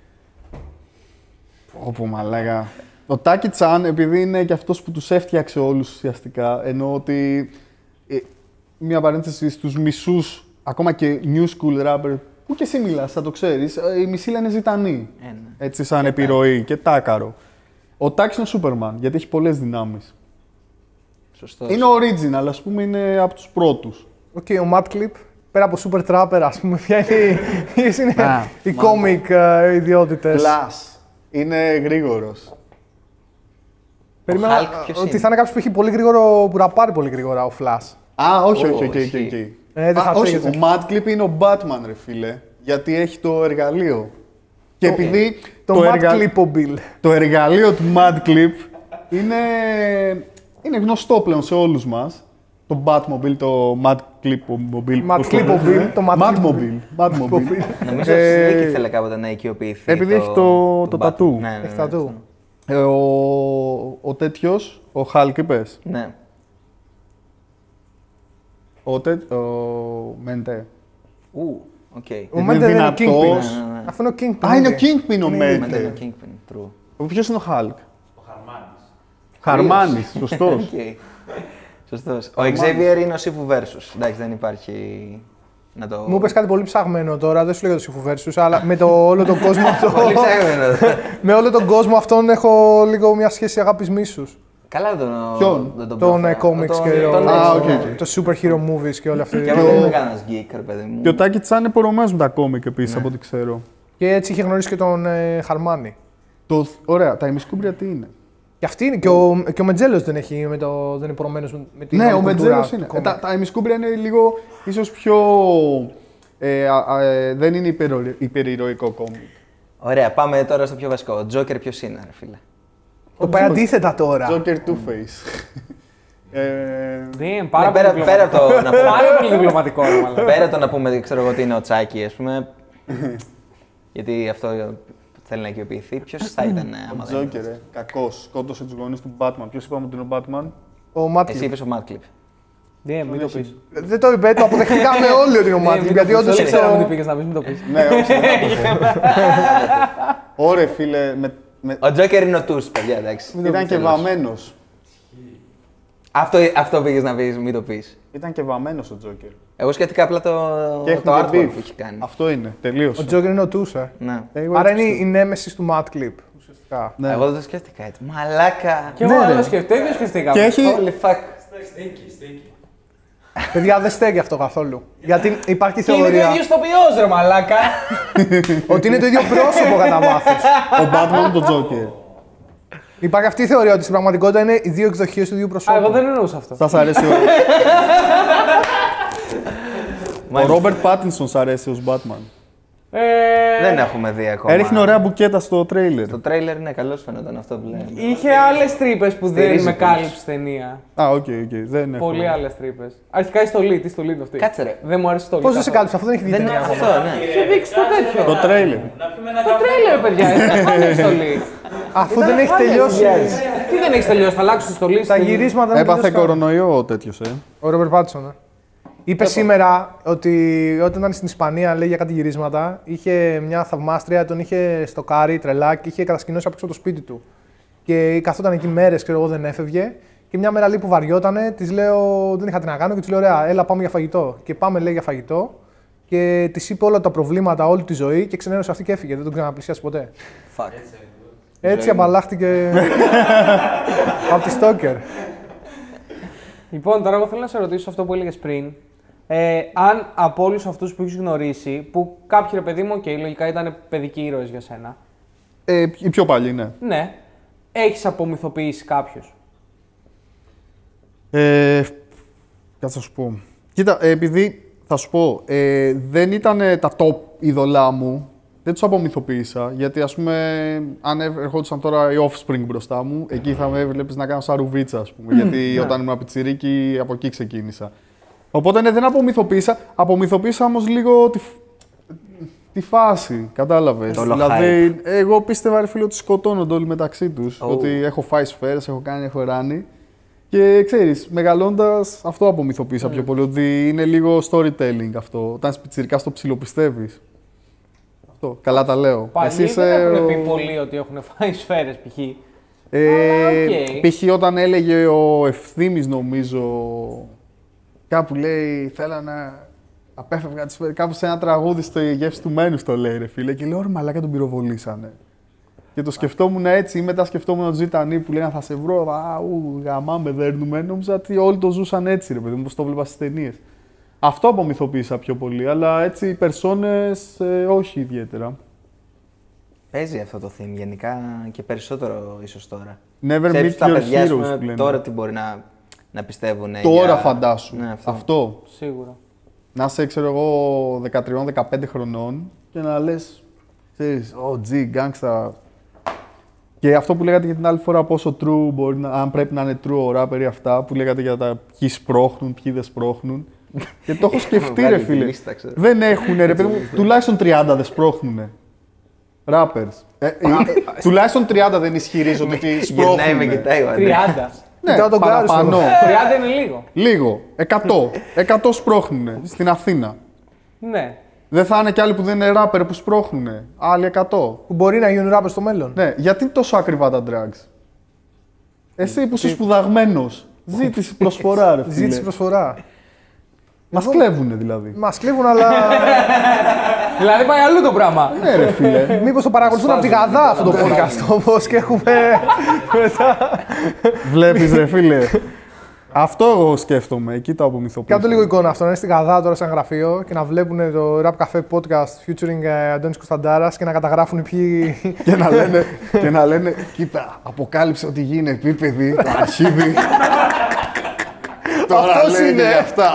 Όπου μαλάκα. Ο Τάκι Τσάν, επειδή είναι και αυτός που τους έφτιαξε όλους ουσιαστικά, εννοώ ότι ε, μια παρένθεση στους μισούς, ακόμα και new school rapper, που και εσύ μιλάς, θα το ξέρεις, ε, οι μισοί λένε Ζητανοί, ε, ναι. Έτσι σαν και επιρροή τά. Και τάκαρο. Ο Τάκης είναι ο Superman, γιατί έχει πολλές δυνάμεις. Σωστός. Είναι original, ας πούμε, είναι από τους πρώτους. Οκ, okay, ο Madclip, πέρα από Super Trapper, ας πούμε, ποια είναι, είναι ah, οι comic uh, ιδιότητες. Flash. Είναι γρήγορος. Περίμενα ότι θα είναι κάποιος που έχει πολύ γρήγορο, που ραπάρει πολύ γρήγορα, ο Flash. Α, όχι, όχι, όχι. Όχι, ο Madclip είναι ο Batman, ρε φίλε, γιατί έχει το εργαλείο. Και επειδή το, το, εργα... το εργαλείο του Madclip είναι, είναι γνωστό πλέον σε όλους μας. Το Batmobile, το Madclipmobile. Madclipmobile, το Madmobile. Νομίζω ότι δεν ήθελε κάποτε να οικειοποιηθεί. Επειδή έχει το τατού. Έχει τατού. Ε, ο, ο τέτοιος, ο Hulk είπες. Ναι. Ο, τε, ο Μέντε. Ου, οκ. Ο Μέντε είναι ο Kingpin. Αυτό είναι ο Kingpin. Α, είναι ο Kingpin ο Μέντε. Είναι ο Kingpin, true. Ποιος είναι ο Hulk? Ο Χαρμάνης. Χαρμάνης, σωστός. Σωστός. Ο Xavier είναι ο Sifu Versus. Εντάξει, δεν υπάρχει... Να το... Μου είπες κάτι πολύ ψαγμένο τώρα, δεν σου λέω το Sifu Versus, αλλά με το όλο τον κόσμο αυτό. Πολύ ψαγμένο. Με όλο τον κόσμο αυτόν έχω λίγο μια σχέση αγάπης μίσους. Καλά τον. Ποιον? Τον comics και το superhero movies και όλα αυτά. Και εγώ δεν είμαι κανένας geek, ρε παιδί μου. Και ο Τάκι Τσάν είναι πορωμένος με τα κόμικ επίσης, από ό,τι ξέρω. Και έτσι είχε γνωρίσει και τον Χαρμάνη. Ωραία, τα ημισκούμπρια τι είναι? Και αυτή είναι. Και ο, και ο Μετζέλος δεν, έχει, με το, δεν είναι πορωμένος με την. Ναι, ο Μετζέλος είναι. Ε, τα τα ημισκούμπρια είναι λίγο ίσως πιο. Ε, α, α, ε, δεν είναι υπερηρωικό κόμικ. Ωραία, πάμε τώρα στο πιο βασικό. Ο Τζόκερ ποιος είναι, ρε φίλε? Το πάει αντίθετα τώρα. Τζόκερ Two-Face. Ναι, πάρα πολύ διπλωματικό. Πέρα το να πούμε, ξέρω εγώ, τι είναι ο Τσάκη, ας πούμε. Γιατί αυτό θέλει να οικειοποιηθεί. Ποιος θα ήταν, άμα δεν. Ο Τζόκερ, ε. Κακός. Σκότωσε τους γονείς του Batman. Ποιος είπαμε ότι είναι ο Batman? Ο Madclip. Εσύ είπες ο Madclip. Ναι, μην το πεις. Δεν το είπε, το αποδεχτήκαμε όλοι ότι είναι ο Madclip. Γιατί όντως δεν ξέρω τι πήγες να πεις, μην το πεις. Ναι, όχι. Ωραία, φίλε. Ο Τζόκερ είναι ο Τους, παιδιά, εντάξει. Ήταν και βαμμένος. Αυτό, αυτό πήγες να πεις, μην το πεις. Ήταν και βαμμένος ο Τζόκερ. Εγώ σκέφτηκα απλά το, το artwork που έχει κάνει. Αυτό είναι, τελείως. Ο Τζόκερ είναι ο Τους, ε. Ναι. Άρα είναι η νέμεσης του Madclip. Ναι. Εγώ δεν το σκέφτηκα έτσι. Μαλάκα. Και εγώ δεν το σκέφτηκα. Δεν σκέφτηκα. Και έχει... Holy fuck. Στέκει, στέκει. Παιδιά, δεν στέκει αυτό καθόλου. Γιατί υπάρχει και θεωρία. Είναι το ίδιο ηθοποιός, ρε μαλάκα. Ότι είναι το ίδιο πρόσωπο κατά βάθος. Ο Batman τον Τζόκερ. Υπάρχει αυτή η θεωρία ότι στην πραγματικότητα είναι οι δύο εκδοχές του ίδιου προσώπου. Α, εγώ δεν εννοούσα αυτό. Σας αρέσει ο... Ο Ρόμπερτ Πάτινσον σ' αρέσει ως Batman. Ε... Δεν έχουμε δει ακόμα. Έριχνε ωραία μπουκέτα στο τρέιλερ. Στο τρέιλερ, ναι, καλώς φαίνονταν αυτό που λέμε. Είχε άλλες τρύπες που δεν με κάλυψε ταινία. Α, οκ, οκ. Δεν έχω. Πολύ άλλες τρύπες. Αρχικά η στολή, τι στολή είναι αυτή. Κάτσε ρε. Δεν μου άρεσε η στολή. Πώς δεν σε κάλυψε, αυτό δεν έχει δει ταινία ακόμα. Αυτό, ναι. Είχε δείξει το τέτοιο. Το τρέιλερ. Το τρέιλερ, παιδιά, δεν είναι η στολή. Αφού δεν έχει τελειώσει. Τι δεν έχει τελειώσει, θα αλλάξει τη στολή. Τα γυρίσματα δεν Έπαθε κορονοϊό ο τέτοιος, ε. Ο Ρόμπερτ Πάτινσον. Είπε σήμερα ότι όταν ήταν στην Ισπανία, λέει για κάτι γυρίσματα, είχε μια θαυμάστρια, τον είχε στοκάρει τρελά και είχε κατασκηνώσει απ' έξω το σπίτι του. Και καθόταν εκεί μέρες, ξέρω εγώ, δεν έφευγε. Και μια μέρα λέει που βαριότανε, τη λέω: δεν είχα τι να κάνω και τη λέω: ωραία, έλα πάμε για φαγητό. Και πάμε, λέει, για φαγητό. Και τη είπε όλα τα προβλήματα, όλη τη ζωή και ξενέρωσε αυτή και έφυγε. Δεν τον ξαναπλησιάσει ποτέ. Fuck. Έτσι απαλλάχτηκε από τη Στόκερ. Λοιπόν, τώρα εγώ θέλω να σε ρωτήσω αυτό που έλεγες πριν. Ε, αν από όλους αυτούς που έχεις γνωρίσει, που κάποιοι ρε παιδί μου, okay, λογικά ήταν παιδικοί ήρωες για σένα. Ε, οι πιο παλιοί, ναι. Ναι. Έχεις απομυθοποιήσει κάποιους. Ε, κάτσε να σου πω. Κοίτα, ε, επειδή θα σου πω, ε, δεν ήταν τα top είδωλά μου, δεν τους απομυθοποίησα, γιατί ας πούμε, αν ερχόντουσαν τώρα οι Offspring μπροστά μου, εκεί θα με έβλεπες να κάνω σαν ρουβίτσα, ας πούμε, γιατί όταν ήμουν πιτσιρίκι, από εκεί ξεκίνησα. Οπότε ναι, δεν απομυθοποίησα, απομυθοποίησα όμως λίγο τη, τη φάση, κατάλαβες. Το δηλαδή, εγώ πίστευα ρε φίλε ότι σκοτώνονται όλοι μεταξύ τους, oh. ότι έχω φάει σφαίρες, έχω κάνει, έχω ράνει. Και ξέρεις, μεγαλώντας, αυτό απομυθοποίησα mm. πιο πολύ, ότι είναι λίγο storytelling αυτό. Όταν είσαι πιτσιρικάς το ψιλοπιστεύεις. Αυτό, καλά τα λέω. Πάλι Εσύ δεν έχουν ο... πει πολλοί ότι έχουν φάει σφαίρες π.χ. Ε, okay. Π.χ. όταν έλεγε ο Ευθύμης, νομίζω, κάπου λέει, θέλα να απέφευγα τις σφαίρες, κάπου σε ένα τραγούδι στο γεύση του Μένους το λέει ρε φίλε και λέω ρε μαλάκα τον πυροβολήσανε. Και το σκεφτόμουν έτσι, ή μετά σκεφτόμουν τον Ζητανή που λέγανε θα σε βρω, αου, γαμάμε, δέρνουμε. Νόμιζα ότι όλοι το ζούσαν έτσι, ρε παιδί μου, πώς το βλέπα στις ταινίες. Αυτό απομυθοποίησα πιο πολύ, αλλά έτσι οι περσόνες ε, όχι ιδιαίτερα. Παίζει αυτό το theme γενικά και περισσότερο ίσως τώρα. Never meet τα your παιδιά, heroes πούμε, που λένε. Τώρα τι μπορεί να, να πιστεύουν. Τώρα για... φαντάσου. Ναι, αυτό. αυτό. Σίγουρα. Να είσαι, ξέρω εγώ, δεκατρία δεκαπέντε χρονών και να λες, ξέρεις, oh, G, gangsta. Και αυτό που λέγατε και την άλλη φορά, πόσο true μπορεί να, αν πρέπει να είναι true ο rapper ή αυτά, που λέγατε για τα ποιοι σπρώχνουν, ποιοι δεν σπρώχνουν. Και το έχω σκεφτεί, ρε φίλε. Δεν έχουν, ρε παιδί μου, τουλάχιστον τριάντα δεν σπρώχνουνε. Rappers. Ε, ε, τουλάχιστον τριάντα δεν ισχυρίζονται ότι σπρώχνουνε. τριάντα. Ναι, παραπάνω. τριάντα είναι λίγο. Λίγο. εκατό. εκατό σπρώχνουνε στην Αθήνα. Ναι. Δεν θα είναι κι άλλοι που δεν είναι rapper που σπρώχνουνε. Άλλοι εκατό. Που μπορεί να γίνουν rapper στο μέλλον. Ναι, γιατί είναι τόσο ακριβά τα drugs. Εσύ που είσαι σπουδαγμένος, ζήτησε προσφορά, ρε φίλε. Ζήτησε προσφορά. Μας κλέβουνε δηλαδή. Μας κλέβουν, αλλά. Δηλαδή πάει αλλού το πράγμα. Ναι, ρε φίλε. Μήπως το παρακολουθούν από τη Γαδά αυτό το podcast όμως και έχουμε. Βλέπεις, ρε φίλε. Αυτό εγώ σκέφτομαι, εκεί το απομυθοποιήσω. Κάτω λίγο εικόνα αυτό, να είναι στη Γαδά τώρα σαν γραφείο και να βλέπουν το Rap Cafe podcast featuring Αντώνης Κωνσταντάρας και να καταγράφουν ποιοι. και, να λένε, και να λένε, κοίτα, αποκάλυψε ότι γίνει επίπεδη, το αρχίδι. Τώρα αυτός λένε είναι. αυτά.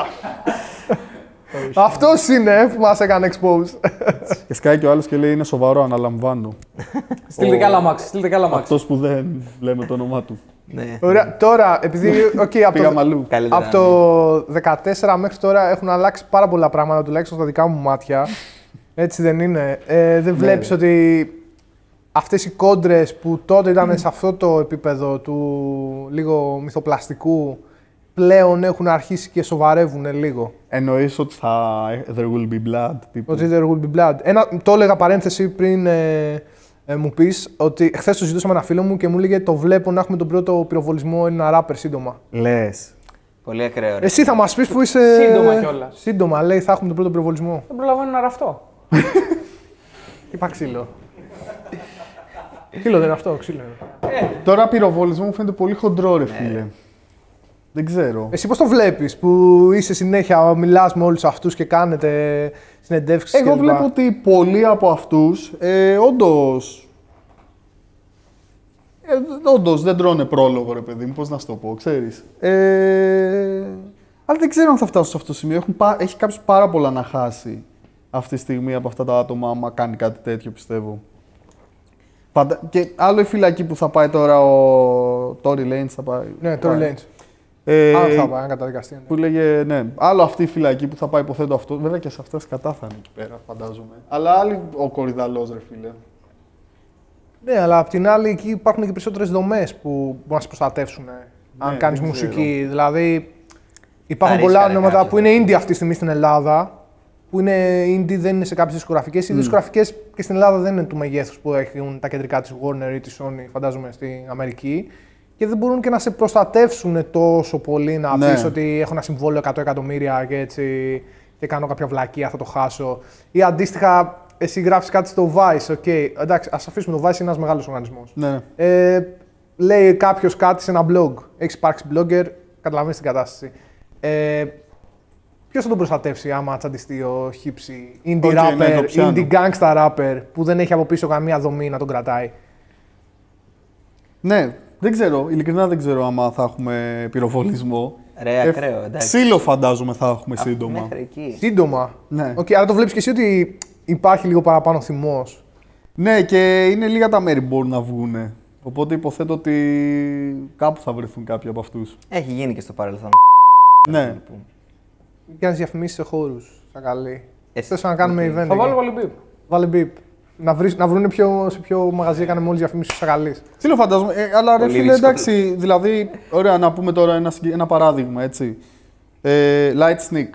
Αυτός είναι που μας έκανε expose. Και σκάει και ο άλλος και λέει, είναι σοβαρό, αναλαμβάνω. Στείλτε καλά μάξι, στείλτε καλά μάξι. Αυτός που δεν λέμε το όνομά του. Ναι. Ωραία, τώρα, επειδή okay, από, το, από το δεκατέσσερα μέχρι τώρα έχουν αλλάξει πάρα πολλά πράγματα, τουλάχιστον στα δικά μου μάτια. Έτσι δεν είναι. Ε, δεν βλέπεις ότι αυτές οι κόντρες που τότε ήταν σε αυτό το επίπεδο του λίγο μυθοπλαστικού, πλέον έχουν αρχίσει και σοβαρεύουν λίγο. Εννοείς ότι θα... there will be blood. People. Ότι there will be blood. Ένα, το έλεγα παρένθεση πριν ε, ε, μου πεις ότι χθες το ζητούσα με ένα φίλο μου και μου έλεγε το βλέπω να έχουμε τον πρώτο πυροβολισμό Έλληνα ράπερ σύντομα. Λες. Πολύ ακραίο. Ρε. Εσύ θα μας πεις που είσαι... Σύντομα κιόλας. Σύντομα, λέει, θα έχουμε τον πρώτο πυροβολισμό. Δεν προλαβαίνω να ραφτώ. Είπα ξύλο. Ξύλο δεν είναι αυτό, ξύλο είναι. Ε. Τώρα πυροβολισμό μου φαίνεται πολύ χοντρό, ρε φίλε. Δεν ξέρω. Εσύ πώς το βλέπεις που είσαι συνέχεια, μιλάς με όλους αυτούς και κάνετε συνεντεύξεις? Εγώ βλέπω ότι πολλοί από αυτούς ε, όντως, ε, όντως δεν τρώνε πρόλογο, ρε παιδί μου, πώς να σου το πω, ξέρεις. Ε, Αλλά δεν ξέρω αν θα φτάσω σε αυτό το σημείο. Έχουν, έχει κάποιος πάρα πολλά να χάσει αυτή τη στιγμή από αυτά τα άτομα, άμα κάνει κάτι τέτοιο, πιστεύω. Παντα... Και άλλο η φυλακή που θα πάει τώρα ο Τόρι Λέιντς θα πάει. Ναι, Τόρι Λέιντς. Ε, άλλο θα πάει, αν καταδικαστεί. Ναι. Που λέγε, ναι, άλλο αυτή η φυλακή που θα πάει, υποθέτω αυτό. Βέβαια και σε αυτές κατά θα είναι εκεί πέρα, φαντάζομαι. Αλλά άλλη ο κορυδαλός, ρε φίλε. Ναι, αλλά απ' την άλλη εκεί υπάρχουν και περισσότερες δομές που μπορούν να σε προστατεύσουν. Ναι, αν κάνεις μουσική. Ξέρω. Δηλαδή υπάρχουν πολλά ονόματα που είναι indie αυτή τη στιγμή στην Ελλάδα. Που είναι indie, δεν είναι σε κάποιες δισκογραφικές. Mm. Οι δισκογραφικές και στην Ελλάδα δεν είναι του μεγέθους που έχουν τα κεντρικά της Warner ή της Sony, φαντάζομαι, στην Αμερική. Και δεν μπορούν και να σε προστατεύσουν τόσο πολύ να ναι. πεις ότι έχω ένα συμβόλαιο εκατό εκατομμύρια και έτσι και κάνω κάποια βλακεία, θα το χάσω. Ή αντίστοιχα, εσύ γράφεις κάτι στο Vice, οκ, okay, εντάξει, ας αφήσουμε το Vice, είναι ένας μεγάλος οργανισμός. Ναι. Ε, λέει κάποιος κάτι σε ένα blog, έχεις υπάρξει blogger, καταλαβαίνεις την κατάσταση. Ε, ποιος θα τον προστατεύσει άμα τσαντιστεί ο χύψη, indie okay, rapper, ναι, indie gangsta rapper που δεν έχει από πίσω καμία δομή να τον κρατάει. Ναι. Δεν ξέρω, ειλικρινά δεν ξέρω άμα θα έχουμε πυροβολισμό. Ρε, ακραίο, εντάξει. Ξύλο φαντάζομαι θα έχουμε σύντομα. Μέχρι εκεί. Σύντομα. Ναι. Okay, άρα το βλέπεις και εσύ ότι υπάρχει λίγο παραπάνω θυμός. Ναι, και είναι λίγα τα μέρη που μπορούν να βγουν. Οπότε υποθέτω ότι κάπου θα βρεθούν κάποιοι από αυτούς. Έχει γίνει και στο παρελθόν. Ναι. Κάνεις διαφημίσεις σε χώρους, σαν καλή. Θες να κάνουμε event. Θα βάλω βάλει μπιπ. Βάλει μπιπ. Να, βρεις, να βρουν ποιο, σε ποιο μαγαζί έκανε μόλις διαφημίσεις στους Σακαλής. Τι λέω φαντάζομαι, ε, αλλά ρε φίλε, εντάξει, δηλαδή, ωραία να πούμε τώρα ένα, ένα παράδειγμα, έτσι. Ε, Light Sneak.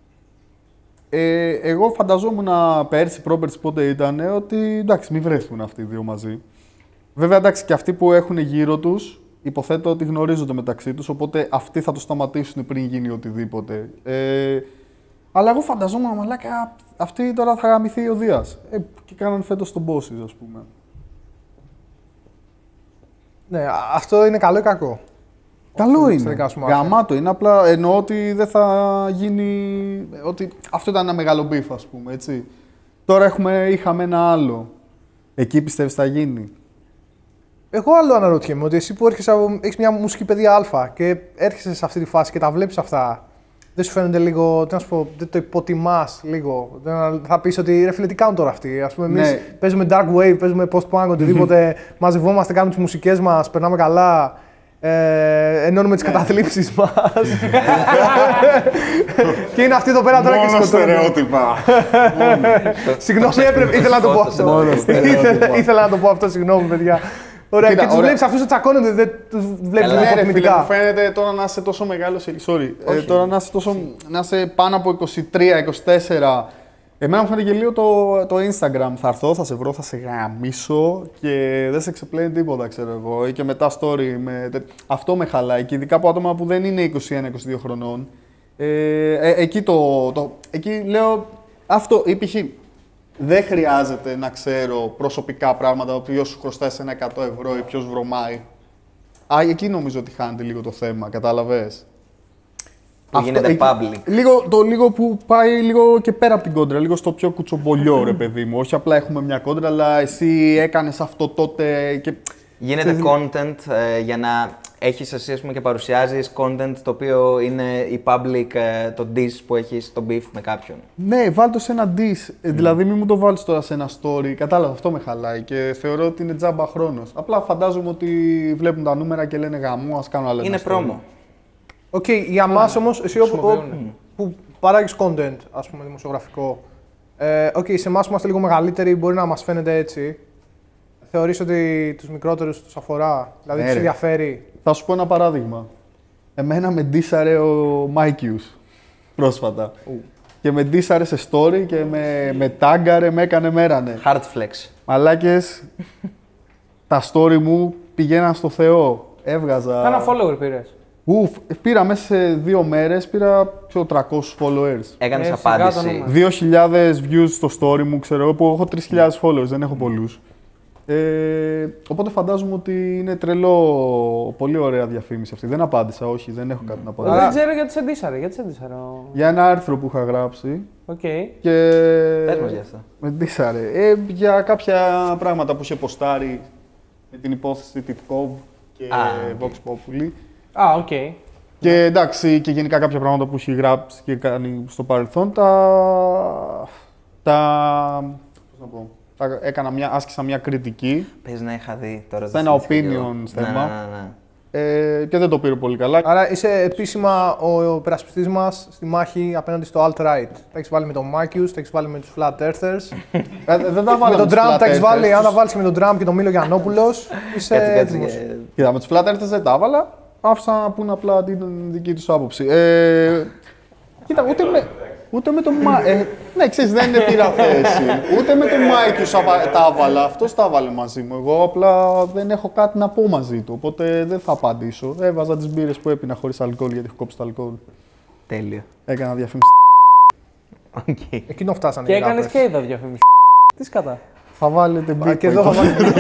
Ε, εγώ φανταζόμουν πέρσι, πρόπερσι, πότε ήταν, ότι εντάξει, μην βρεθούν αυτοί οι δύο μαζί. Βέβαια, εντάξει, και αυτοί που έχουν γύρω τους, υποθέτω ότι γνωρίζονται μεταξύ τους, οπότε αυτοί θα το σταματήσουν πριν γίνει οτιδήποτε. Ε, Αλλά εγώ φανταζόμουν, μαλάκα, αυτή τώρα θα γαμηθεί ο Δίας. Ε, και κάναν φέτος τον Bosses, ας πούμε. Ναι, αυτό είναι καλό ή κακό. Καλό αυτό είναι. Γαμάτο είναι. Απλά εννοώ ότι δεν θα γίνει. Ότι αυτό ήταν ένα μεγάλο μπιφ, ας πούμε. Έτσι. Τώρα έχουμε, είχαμε ένα άλλο. Εκεί πιστεύεις θα γίνει. Εγώ άλλο αναρωτιέμαι. Ότι εσύ που έρχεσαι, έχεις μια μουσική παιδεία Α και έρχεσαι σε αυτή τη φάση και τα βλέπεις αυτά. Δεν σου φαίνονται λίγο, τι να σου πω, δεν το υποτιμάς λίγο. Θα πεις ότι ρε φίλε, τι κάνουν τώρα αυτοί. Ας πούμε, εμείς ναι. παίζουμε dark wave, παίζουμε post-punk, οτιδήποτε. Μαζευόμαστε, κάνουμε τις μουσικές μας, περνάμε καλά. Ε, ενώνουμε τις καταθλίψεις μας. Και είναι αυτοί εδώ πέρα τώρα και σκοτώνουν. Μόνο στερεότυπα. Συγγνώμη, ήθελα να το πω αυτό. Ήθελα να το πω αυτό, συγγνώμη, παιδιά. Ωραία, Κοίτα, και τους βλέπεις αυτούς να τσακώνονται, δεν τους βλέπεις λίγο υποτιμητικά. Μου φαίνεται τώρα να είσαι τόσο μεγάλος, sorry, ε, τώρα να είσαι, τόσο, να είσαι πάνω από είκοσι τρία είκοσι τέσσερα. Εμένα μου φαίνεται και λίγο το, το Instagram. Θα έρθω, θα σε βρω, θα σε γαμίσω και δεν σε ξεπλένει τίποτα, ξέρω εγώ. Ή και μετά story. Με... Αυτό με χαλάει. Και ειδικά από άτομα που δεν είναι είκοσι ένα είκοσι δύο χρονών. Ε, ε, εκεί, το, το, εκεί λέω αυτό, ή π.χ. δεν χρειάζεται να ξέρω προσωπικά πράγματα, ποιος σου χρωστάει σε ένα εκατό ευρώ ή ποιος βρωμάει. Α, εκεί νομίζω ότι χάνεται λίγο το θέμα, κατάλαβες. Που γίνεται public. Λίγο, το λίγο που πάει λίγο και πέρα από την κόντρα, λίγο στο πιο κουτσομπολιό, ρε παιδί μου. Όχι απλά έχουμε μια κόντρα, αλλά εσύ έκανες αυτό τότε και... Γίνεται και... content ε, για να έχεις εσύ, ας πούμε, και παρουσιάζεις content το οποίο είναι η public, ε, το diss που έχεις, το beef με κάποιον. Ναι, βάλ' το σε ένα diss. Mm. Δηλαδή, μην μου το βάλεις τώρα σε ένα story. Κατάλαβα, αυτό με χαλάει και θεωρώ ότι είναι τζάμπα χρόνος. Απλά φαντάζομαι ότι βλέπουν τα νούμερα και λένε γαμό, ας κάνω άλλο. Είναι πρόμο. Οκ, okay, για μας όμως, εσύ όπου, που παράγεις content, ας πούμε, δημοσιογραφικό, ε, okay, σε εμάς που είμαστε λίγο μεγαλύτεροι μπορεί να μας φαίνεται έτσι. Θεωρείς ότι τους μικρότερους τους αφορά, δηλαδή ναι, τους ενδιαφέρει. Θα σου πω ένα παράδειγμα. Εμένα με ντύσαρε ο Μάικιους πρόσφατα. Uh. Και με ντύσαρε σε story και με, με τάγκαρε, με έκανε μέρανε. Hard flex. Μαλάκες, τα story μου πηγαίναν στο Θεό. Έβγαζα... Κάνα follower πήρες. Ουφ, πήρα μέσα σε δύο μέρες, πήρα πιο τριακόσιους followers. Έκανες απάντηση. δύο χιλιάδες views στο story μου, ξέρω εγώ, που έχω τρεις χιλιάδες followers, δεν έχω πολλούς. Ε, οπότε φαντάζομαι ότι είναι τρελό, πολύ ωραία διαφήμιση αυτή. Δεν απάντησα, όχι, δεν έχω κάτι να πω. Δεν ξέρω γιατί σε ντύσαρε, γιατί σε ντύσαρε. Για ένα άρθρο που είχα γράψει. Οκ. Okay. Και... Πες μας για αυτό. Με ντύσαρε. Ε, για κάποια πράγματα που είχε ποστάρει με την υπόθεση Titkov και ah, okay. Vox Populi. Α, οκ. Και εντάξει, και γενικά κάποια πράγματα που έχει γράψει και κάνει στο παρελθόν, τα. τα πώς να πω. Τα, έκανα μια, άσκησα μια κριτική. Πες να είχα δει τώρα. Στα ένα opinion θέμα. Ναι, ναι, ναι. Ε, και δεν το πήρε πολύ καλά. Άρα είσαι επίσημα ο, ο υπερασπιστής μας στη μάχη απέναντι στο alt-right. Τα έχεις βάλει με τον Μάκιους, τα έχεις βάλει με τους Flat Earthers. ε, δεν τα βάλω με τον Trump τα έχεις βάλει, αν τα βάλεις και με τον Trump και τον Μήλο Γιαννόπουλος, είσαι έτοιμος. Κοίτα, με τους Flat Earthers δεν τα έβαλα, άφησα να πούν απλά την δική τους άποψη. Ε, κοίτα, ούτε με, ούτε με τον Μάκιους, ε, ναι, ξέρεις, δεν είναι πήρα θέση. Ούτε με τον Μάκιους τα έβαλα, αυτός τα έβαλε μαζί μου. Εγώ απλά δεν έχω κάτι να πω μαζί του, οπότε δεν θα απαντήσω. Έβαζα τις μπύρες που έπινα χωρίς αλκοόλ, γιατί έχω κόψει το αλκοόλ. Τέλειο. Έκανα διαφήμιση. Okay. Εκείνο φτάσανε. Και έκανες και είδα διαφήμιση. Τι σκατά. Θα βάλετε μπίπ. Και εδώ θα βάλεις μπίπ.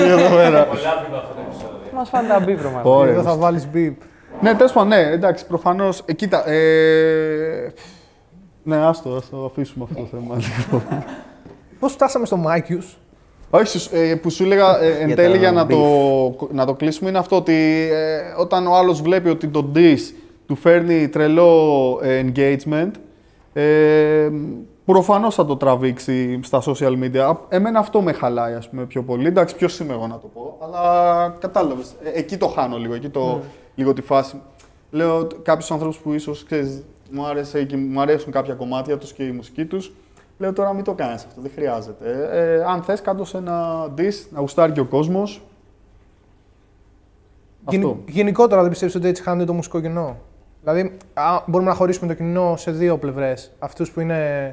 Μας φάνε τα μπίπ, ρε. Εδώ θα βάλεις μπίπ. Ναι, τέλος πάντων, ναι, εντάξει, προφανώς. Ε, κοίτα, ε... ναι, άστο, ας το αφήσουμε αυτό το θέμα. Πώς φτάσαμε στο Μάκιους? Όχι, ε, που σου έλεγα ε, εν τέλει για να το, να το κλείσουμε είναι αυτό ότι ε, όταν ο άλλος βλέπει ότι το diss του φέρνει τρελό ε, engagement, ε, προφανώς θα το τραβήξει στα social media. Εμένα αυτό με χαλάει, ας πούμε, πιο πολύ. Εντάξει, ποιος είμαι εγώ να το πω, αλλά κατάλαβες. Ε, εκεί το χάνω λίγο, εκεί το, mm. λίγο τη φάση. Λέω κάποιους ανθρώπους που ίσως, ξέρεις, μου, άρεσε και μου αρέσουν κάποια κομμάτια τους και η μουσική τους. Λέω τώρα μην το κάνεις αυτό, δεν χρειάζεται. Ε, αν θες, κάτω σε ένα diss, να γουστάρει και ο κόσμος. Γεν, αυτό. Γενικότερα δεν πιστεύεις ότι έτσι χάνεται το μουσικό κοινό? Δηλαδή, α, μπορούμε να χωρίσουμε το κοινό σε δύο πλευρές. Αυτούς που είναι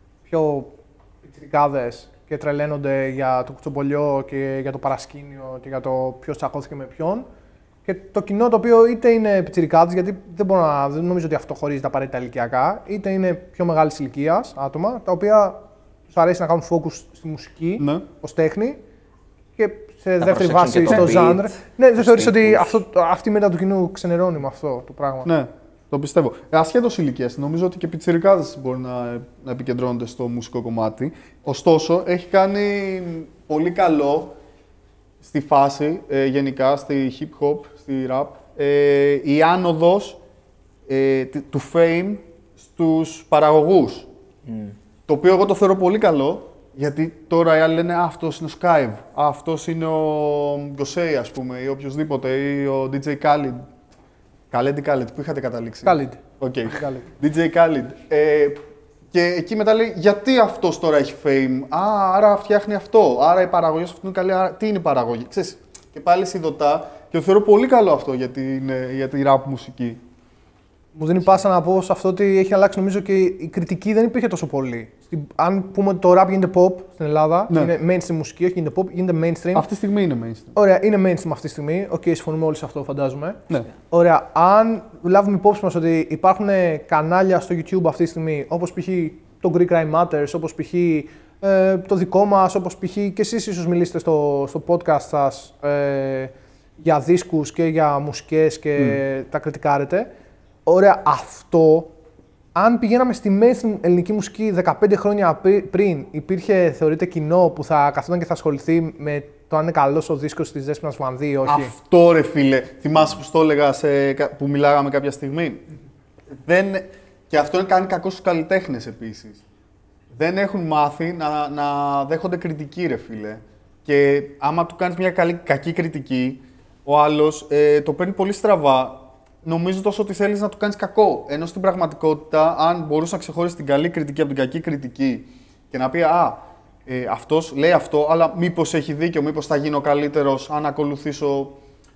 πιο πιτσιρικάδες και τρελαίνονται για το κουτσομπολιό και για το παρασκήνιο και για το ποιος τσακώθηκε με ποιον. Και το κοινό το οποίο είτε είναι πιτσιρικάδες, γιατί δεν, μπορώ να, δεν νομίζω ότι αυτό χωρίζει τα απαραίτητα ηλικιακά, είτε είναι πιο μεγάλης ηλικίας άτομα, τα οποία τους αρέσει να κάνουν focus στη μουσική, ναι. ως τέχνη, και σε τα δεύτερη βάση στο genre. Ναι, δεν θεωρείς ότι αυτό, αυτή η μετά του κοινού ξενερώνει με αυτό το πράγμα? Ναι, το πιστεύω. Ε, ασχέτως ηλικίας, νομίζω ότι και πιτσιρικάδες μπορεί να, να επικεντρώνονται στο μουσικό κομμάτι. Ωστόσο, έχει κάνει πολύ καλό στη φάση, ε, γενικά, στη hip hop, στη rap, ε, η άνοδος ε, του fame στους παραγωγούς. Mm. Το οποίο εγώ το θεωρώ πολύ καλό, γιατί τώρα οι άλλοι λένε «Α, αυτός είναι ο Skyve», «Α, αυτός είναι ο Γκοσέι», ας πούμε, ή οποιοδήποτε, ή ο ντι τζέι Khaled. Khaled ή Khaled, που είχατε καταλήξει? Khaled. Οκ. Okay. ντι τζέι Khaled. Ε, και εκεί μετά λέει γιατί αυτός τώρα έχει fame. Α, άρα φτιάχνει αυτό. Άρα η παραγωγή αυτού είναι καλή. Άρα τι είναι η παραγωγή. Ξέρεις, και πάλι συνδοτά. Και το θεωρώ πολύ καλό αυτό για, την, για τη rap μουσική. Μου δίνει πάσα να πω σε αυτό ότι έχει αλλάξει, νομίζω, και η κριτική δεν υπήρχε τόσο πολύ. Αν πούμε ότι το rap γίνεται pop στην Ελλάδα, ναι. είναι mainstream μουσική, όχι γίνεται pop, γίνεται mainstream. Αυτή τη στιγμή είναι mainstream. Ωραία, είναι mainstream αυτή τη στιγμή. Οκ, okay, συμφωνούμε όλοι σε αυτό, φαντάζομαι. Ναι. Ωραία, αν λάβουμε υπόψη μας ότι υπάρχουν κανάλια στο YouTube αυτή τη στιγμή, όπως π.χ. το Greek Crime Matters, όπως π.χ. Ε, το δικό μας, όπως π.χ. και εσείς ίσως μιλήσετε στο, στο podcast σας ε, για δίσκους και για μουσικές και mm. τα κριτικάρετε. Ωραία, αυτό, αν πηγαίναμε στη mainstream ελληνική μουσική δεκαπέντε χρόνια πριν, υπήρχε, θεωρείτε, κοινό που θα καθόταν και θα ασχοληθεί με το αν είναι καλός ο δίσκος της Δέσποινας Βανδύ ή όχι? Αυτό, ρε φίλε, θυμάσαι που το έλεγα σε, που μιλάγαμε κάποια στιγμή. Mm-hmm. Δεν, και αυτό κάνει κακό στους καλλιτέχνες επίσης. Δεν έχουν μάθει να, να δέχονται κριτική, ρε φίλε. Και άμα του κάνεις μια καλή, κακή κριτική, ο άλλος ε, το παίρνει πολύ στραβά. Νομίζοντας ότι θέλεις να του κάνεις κακό. Ενώ στην πραγματικότητα, αν μπορούσε να ξεχωρίσει την καλή κριτική από την κακή κριτική και να πει «Α, ε, αυτός λέει αυτό, αλλά μήπως έχει δίκιο, μήπως θα γίνω καλύτερος αν ακολουθήσω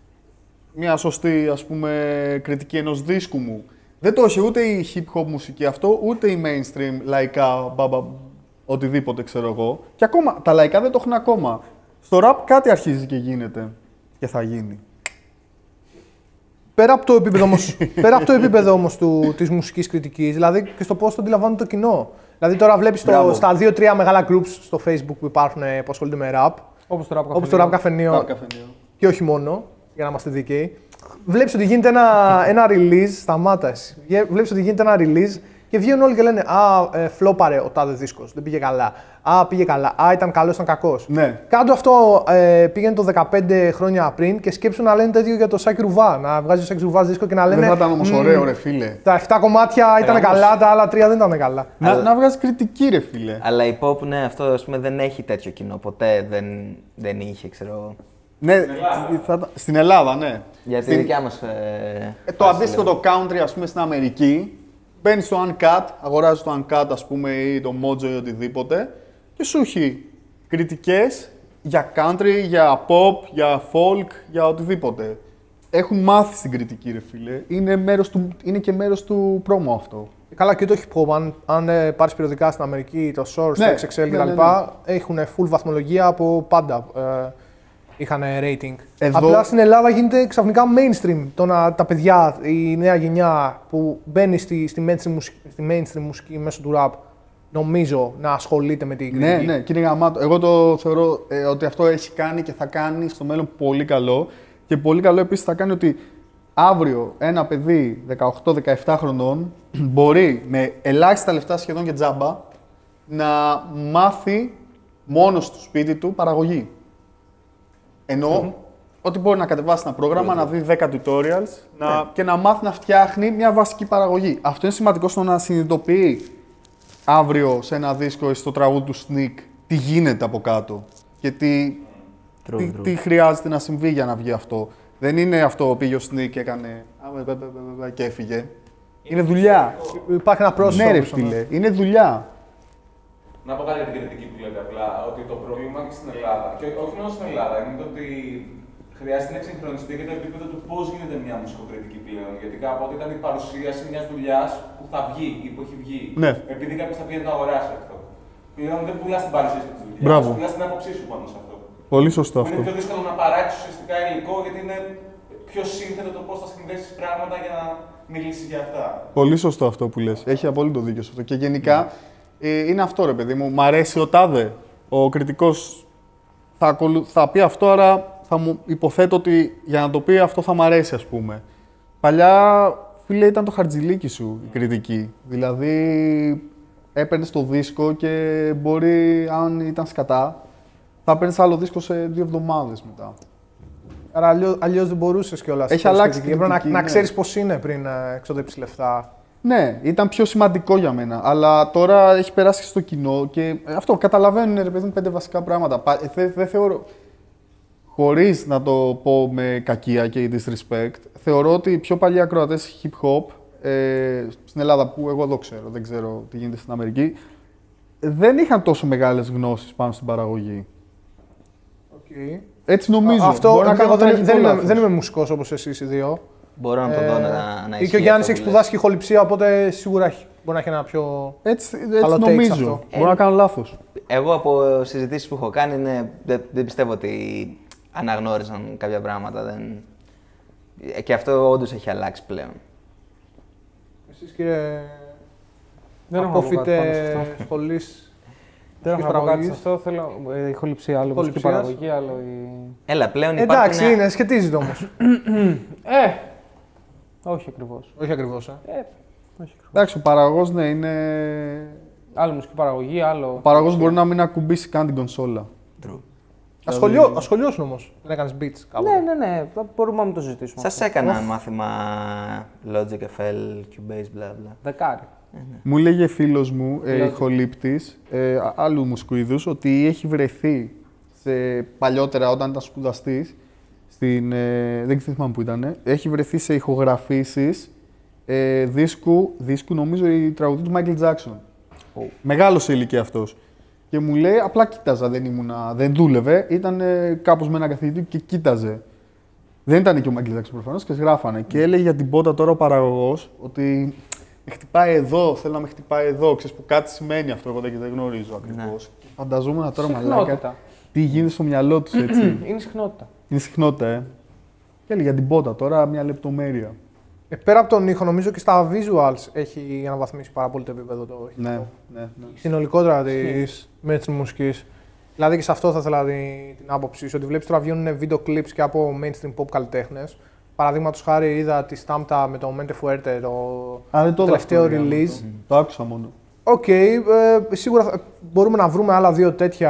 μια σωστή, ας πούμε, κριτική ενός δίσκου μου». Δεν το έχει ούτε η hip-hop μουσική αυτό, ούτε η mainstream λαϊκά, μπαμπα, οτιδήποτε ξέρω εγώ. Και ακόμα, τα λαϊκά δεν το έχουν ακόμα. Στο rap κάτι αρχίζει και γίνεται και θα γίνει. Πέρα από το επίπεδο όμως, πέρα από το επίπεδο όμως του, της μουσικής κριτικής, δηλαδή και στο πώς το αντιλαμβάνεται το κοινό. Δηλαδή τώρα βλέπεις το, στα δύο τρία μεγάλα groups στο Facebook που υπάρχουν που ασχολούνται με rap, όπως το Rap όπως το Rap Καφενείο, και όχι μόνο, για να είμαστε δίκαιοι. Βλέπεις ότι γίνεται ένα, ένα release, σταμάτα, βλέπεις ότι γίνεται ένα release Και βγαίνουν όλοι και λένε Α, ε, φλόπαρε ο τάδε δίσκος, δεν πήγε καλά. Α, πήγε καλά. Α, ήταν καλός, ήταν κακός. Ναι. Κάτω αυτό ε, πήγαινε το δεκαπέντε χρόνια πριν και σκέψου να λένε το ίδιο για το Σάκη Ρουβά. Να βγάζει ο Σάκη Ρουβά δίσκο και να λένε. Δεν θα ήταν όμως ωραίο, ρε φίλε. Τα επτά κομμάτια ήταν καλά, τα άλλα τρία δεν ήταν καλά. Να, Αλλά... να βγάζει κριτική, ρε φίλε. Αλλά η pop, ναι, αυτό ας πούμε, δεν έχει τέτοιο κοινό. Ποτέ δεν, δεν είχε, ξέρω. Ναι, στην Ελλάδα, στην Ελλάδα ναι. Για τη στην... δικιά μας. Ε, ε, το αντίστοιχο το country, ας πούμε, στην Αμερική. Μπαίνει στο Uncut, αγοράζει το Uncut, ας πούμε, ή το Mojo ή οτιδήποτε και σου έχει κριτικές για country, για pop, για folk, για οτιδήποτε. Έχουν μάθει στην κριτική, ρε φίλε. Είναι, μέρος του, είναι και μέρος του πρόμο αυτό. Καλά, και το hip hop. Αν, αν ε, πάρεις περιοδικά στην Αμερική, το Source, ναι, το εξ εξ ελ ναι, κτλ. Ναι, ναι. Έχουν full βαθμολογία από πάντα. Ε, είχαν rating. Εδώ... Απλά στην Ελλάδα γίνεται ξαφνικά mainstream. Το να, τα παιδιά, η νέα γενιά που μπαίνει στη, στη, mainstream, μουσική, στη mainstream μουσική μέσω του rap, νομίζω να ασχολείται με την κριτική. Ναι, ναι, κύριε Γαμάτο. Εγώ το θεωρώ ε, ότι αυτό έχει κάνει και θα κάνει στο μέλλον πολύ καλό. Και πολύ καλό επίσης θα κάνει ότι αύριο ένα παιδί δεκαοκτώ δεκαεπτά χρονών μπορεί με ελάχιστα λεφτά σχεδόν και τζάμπα να μάθει μόνος στο σπίτι του παραγωγή. Εννοώ mm-hmm. ότι μπορεί να κατεβάσει ένα πρόγραμμα, mm-hmm. να δει δέκα tutorials να... Yeah. και να μάθει να φτιάχνει μια βασική παραγωγή. Αυτό είναι σημαντικό στο να συνειδητοποιεί αύριο σε ένα δίσκο ή στο τραγούδι του Sneak τι γίνεται από κάτω και τι, true, τι, true. τι χρειάζεται να συμβεί για να βγει αυτό. Δεν είναι αυτό πήγε ο Sneak και έκανε και έφυγε. Είναι δουλειά. Υπάρχει ένα πρόσωπο. Ναι, ρε φίλε, είναι δουλειά. Να πω κάτι για την κριτική που λέτε απλά, ότι το πρόβλημα και στην Ελλάδα, και όχι μόνο στην Ελλάδα, είναι το ότι χρειάζεται να εξυγχρονιστεί και το επίπεδο του πώς γίνεται μια μουσικοκριτική πλέον. Γιατί κάποτε ήταν η παρουσίαση μιας δουλειάς που θα βγει ή που έχει βγει. Ναι. Επειδή κάποιος θα πήγε να το αγοράσει αυτό. Πλέον δεν πουλάς την παρουσίαση της δουλειάς. Μπράβο. Πουλάς την άποψή σου πάνω σε αυτό. Πολύ σωστό αυτό. Είναι πιο δύσκολο να παράξει ουσιαστικά υλικό γιατί είναι πιο σύνθετο το πώς θα συνδέσεις πράγματα για να μιλήσεις για αυτά. Πολύ σωστό αυτό που λες. Έχει απόλυτο δίκιο σε αυτό. Και γενικά. Yeah. Ε, είναι αυτό, ρε παιδί μου. Μ' αρέσει ο τάδε. Ο κριτικός θα, ακολου... θα πει αυτό, άρα θα μου υποθέτω ότι για να το πει αυτό θα μ' αρέσει, ας πούμε. Παλιά, φίλε, ήταν το χαρτζηλίκι σου η κριτική. Δηλαδή, έπαιρνες το δίσκο και μπορεί, αν ήταν σκατά, θα έπαιρνες άλλο δίσκο σε δύο εβδομάδες μετά. Άρα αλλιώς, αλλιώς δεν μπορούσες κιόλας. Έχει αλλάξει κριτική, κριτική, να, ναι. να ξέρεις πώς είναι πριν εξοδέψεις λεφτά. Ναι, ήταν πιο σημαντικό για μένα. Αλλά τώρα έχει περάσει στο κοινό και αυτό καταλαβαίνουν, ρε παιδί μου, πέντε βασικά πράγματα. Δεν δε θεωρώ. Χωρίς να το πω με κακία και disrespect, θεωρώ ότι οι πιο παλιοί ακροατές hip hop ε, στην Ελλάδα, που εγώ εδώ ξέρω, δεν ξέρω τι γίνεται στην Αμερική, δεν είχαν τόσο μεγάλες γνώσεις πάνω στην παραγωγή. Okay. Έτσι νομίζω. Α, αυτό, να κάνω, δεν, δεν, είμαι, δεν είμαι μουσικός όπως εσείς οι δύο. Μπορώ να το δω ε, να, να ή και ο Γιάννης έχει σπουδάσει και ηχοληψία, οπότε σίγουρα έχει, μπορεί να έχει ένα πιο. Έτσι, έτσι νομίζω. Ε, Μπορώ να κάνω λάθος. Εγώ από συζητήσεις που έχω κάνει, ναι, δεν, δεν πιστεύω ότι αναγνώριζαν κάποια πράγματα. Δεν... Και αυτό όντως έχει αλλάξει πλέον. Εσείς, κύριε. Δεν έχω απόφοιτε σχολής. Δεν έχω κάτι σε αυτό. Θέλω ε, ηχοληψία, άλλο μουσική παραγωγή, άλλο η... Έλα, πλέον υπάρχει. Εντάξει, ένα... είναι, σχετίζεται όμως. ε, όχι ακριβώς. Όχι ακριβώς, ε. ε όχι ακριβώς. Εντάξει, ο παραγωγός, ναι, είναι... Άλλο μουσική παραγωγή, άλλο... Ο παραγωγός μπορεί να μην ακουμπήσει καν την κονσόλα. True. Ασχολιό, ασχολιώσουν όμως. Δεν έκανες beats κάποτε. Ναι, ναι, ναι. Μπορούμε να το συζητήσουμε. Σας έκανα μάθημα Logic εφ ελ, Cubase, μπλα μπλα. Δεκάρι. Μου λέγε φίλος μου, ε, ηχολήπτης, ε, άλλου μουσικού είδους, ότι έχει βρεθεί σε, παλιότερα όταν ήταν σπουδαστής, στην, ε, δεν θυμάμαι που ήταν, έχει βρεθεί σε ηχογραφήσεις ε, δίσκου, δίσκου, νομίζω, η τραγουδή του Michael Jackson. Oh. Μεγάλος σε ηλικία αυτός. Και μου λέει, απλά κοίταζα, δεν, ήμουνα, δεν δούλευε, ήταν ε, κάπως με έναν καθηγητή και κοίταζε. Δεν ήταν και ο Michael Jackson προφανώς και γράφανε. Mm. Και έλεγε για την πότα τώρα ο παραγωγός ότι με χτυπάει εδώ, θέλω να με χτυπάει εδώ. Ξέρεις που κάτι σημαίνει αυτό, εγώ δεν γνωρίζω ακριβώς. Ναι. Φανταζόμουν τώρα μαλάκα τι γίνεται στο μυαλό τους, έτσι. Είναι συχνότητα. Είναι συχνότητα, ε. Και έλεγε για την πότα τώρα μια λεπτομέρεια. Ε, πέρα από τον ήχο, νομίζω και στα visuals έχει αναβαθμίσει πάρα πολύ το επίπεδο το ναι, ναι, ναι. συνολικότερα της mainstream μουσικής. Δηλαδή και σε αυτό θα ήθελα την άποψη σου, ότι βλέπεις τώρα βγαίνουν βίντεο clips και από mainstream pop καλλιτέχνες Παραδείγματος χάρη, είδα τη Stampta με το Mente Fuerte, το Α, το τελευταίο αυτό, release. Το, το άκουσα μόνο. Οκ, okay, ε, σίγουρα θα, μπορούμε να βρούμε άλλα δύο τέτοια.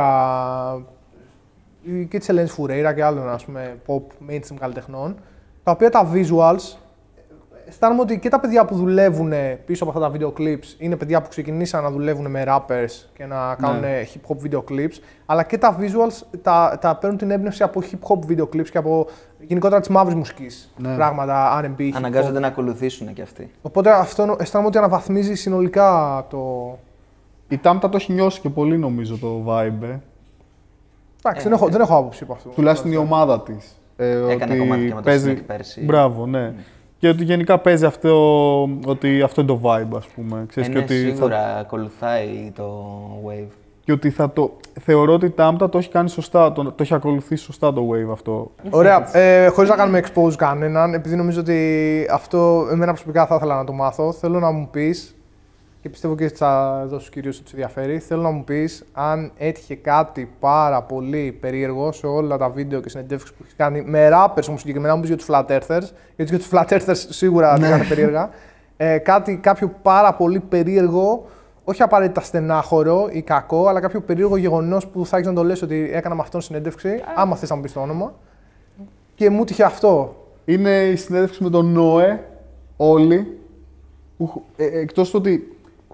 Και τη Ελένη Φουρέιρα και άλλων, ας πούμε, pop, mainstream καλλιτεχνών. Τα οποία τα visuals, αισθάνομαι ότι και τα παιδιά που δουλεύουν πίσω από αυτά τα video clips είναι παιδιά που ξεκινήσαν να δουλεύουν με rappers και να κάνουν ναι. hip hop video clips, αλλά και τα visuals τα, τα παίρνουν την έμπνευση από hip hop video clips και από γενικότερα της μαύρης μουσικής. Ναι. Πράγματα, αρ εντ μπι, hip hop. Αναγκάζονται να ακολουθήσουν και αυτοί. Οπότε αυτό αισθάνομαι ότι αναβαθμίζει συνολικά το. Η Stampta το έχει νιώσει και πολύ, νομίζω, το vibe. Ε. Εντάξει, ε, δεν, έχω, δεν έχω άποψη από αυτό. Τουλάχιστον η ομάδα της. Ε, Έκανε ότι κομμάτι και με το παίζει... Sneak πέρσι. Μπράβο, ναι. Mm. Και ότι γενικά παίζει αυτό, ότι αυτό είναι το vibe, ας πούμε. Ξέρεις, είναι και ότι σίγουρα θα... ακολουθάει το wave. Και ότι θα το... Θεωρώ ότι η Stampta το έχει κάνει σωστά, το, το έχει ακολουθήσει σωστά το wave αυτό. Ωραία. Ε, χωρίς να κάνουμε expose κανέναν, επειδή νομίζω ότι αυτό εμένα προσωπικά θα ήθελα να το μάθω, θέλω να μου πεις, και πιστεύω και εδώ στους κυρίους τους ενδιαφέρει, θέλω να μου πεις αν έτυχε κάτι πάρα πολύ περίεργο σε όλα τα βίντεο και συνεντεύξεις που έχεις κάνει με rappers όμως συγκεκριμένα, μου πεις για τους Flat Earthers, γιατί για τους Flat Earthers σίγουρα δεν ήταν περίεργα. Ε, κάτι, κάποιο πάρα πολύ περίεργο, όχι απαραίτητα στενάχωρο ή κακό, αλλά κάποιο περίεργο γεγονός που θα έχεις να το λες ότι έκανα με αυτόν συνέντευξη, άμα θες να μου πεις το όνομα. Και μου τύχε αυτό. Είναι η συνέντευξη με τον Νόε, όλοι, που, ε, εκτός του ότι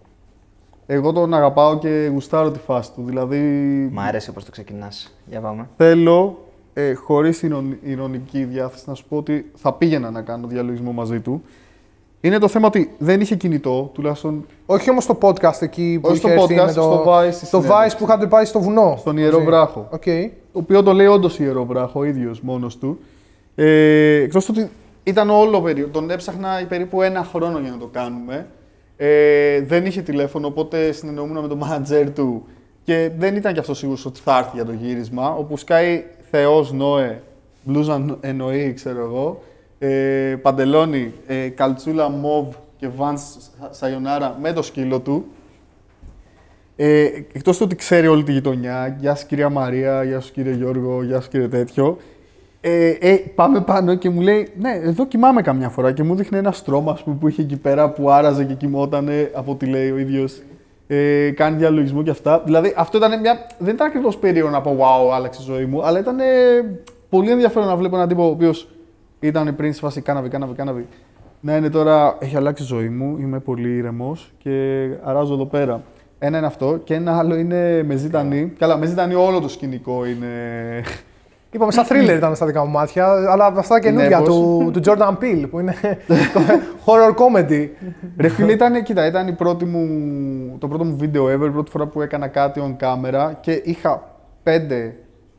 εγώ τον αγαπάω και γουστάρω τη φάση του, δηλαδή... Μ' άρεσε πώς το ξεκινάς. Για πάμε. Θέλω, ε, χωρίς ειρωνική διάθεση, να σου πω ότι θα πήγαινα να κάνω διαλογισμό μαζί του. Είναι το θέμα ότι δεν είχε κινητό, τουλάχιστον... Όχι όμως στο podcast εκεί που όχι είχε στο έρθει podcast, με το... στο Vice. Στο Vice που είχατε πάει στο βουνό. Στον Ιερό Βράχο. Okay. Το οποίο το λέει όντως Ιερό Βράχο, ο ίδιος μόνος του. Ε, εκτός του ότι ήταν όλο περίοδο. Τον έψαχνα περίπου ένα χρόνο για να το κάνουμε. Ε, δεν είχε τηλέφωνο, οπότε συνεννοούμουν με τον manager του και δεν ήταν κι αυτό σίγουρος ότι θα έρθει για το γύρισμα. Όπου σκάει Θεός Νόε, μπλούζα εννοεί, ξέρω εγώ, ε, παντελόνι, ε, καλτσούλα μοβ και βανς σαϊονάρα με το σκύλο του. Ε, εκτός του ότι ξέρει όλη τη γειτονιά, γεια σου κυρία Μαρία, γεια σου κύριε Γιώργο, γεια σου κύριε τέτοιο. Ε, ε, πάμε πάνω και μου λέει, ναι, εδώ κοιμάμαι καμιά φορά και μου δείχνει ένα στρώμα πούμε, που είχε εκεί πέρα που άραζε και κοιμότανε από ό,τι λέει ο ίδιος. Ε, κάνει διαλογισμό και αυτά. Δηλαδή αυτό ήταν μια... δεν ήταν ακριβώς περίεργο να πω wow, άλλαξε η ζωή μου, αλλά ήταν ε, πολύ ενδιαφέρον να βλέπω έναν τύπο ο οποίος ήταν πριν στη φάση κάναβη, κάναβη, κάναβη. Να είναι τώρα, έχει αλλάξει η ζωή μου, είμαι πολύ ήρεμος και αράζω εδώ πέρα. Ένα είναι αυτό και ένα άλλο είναι με ζητανή. Καλά, με ζητανή όλο το σκηνικό είναι... Είπαμε, σαν thriller ήταν στα δικά μου μάτια, αλλά αυτά καινούργια του, του Jordan Peele, που είναι horror comedy. Ρε φίλε, ήταν, κοίτα, ήταν η πρώτη μου, το πρώτο μου βίντεο ever, η πρώτη φορά που έκανα κάτι on camera και είχα πέντε,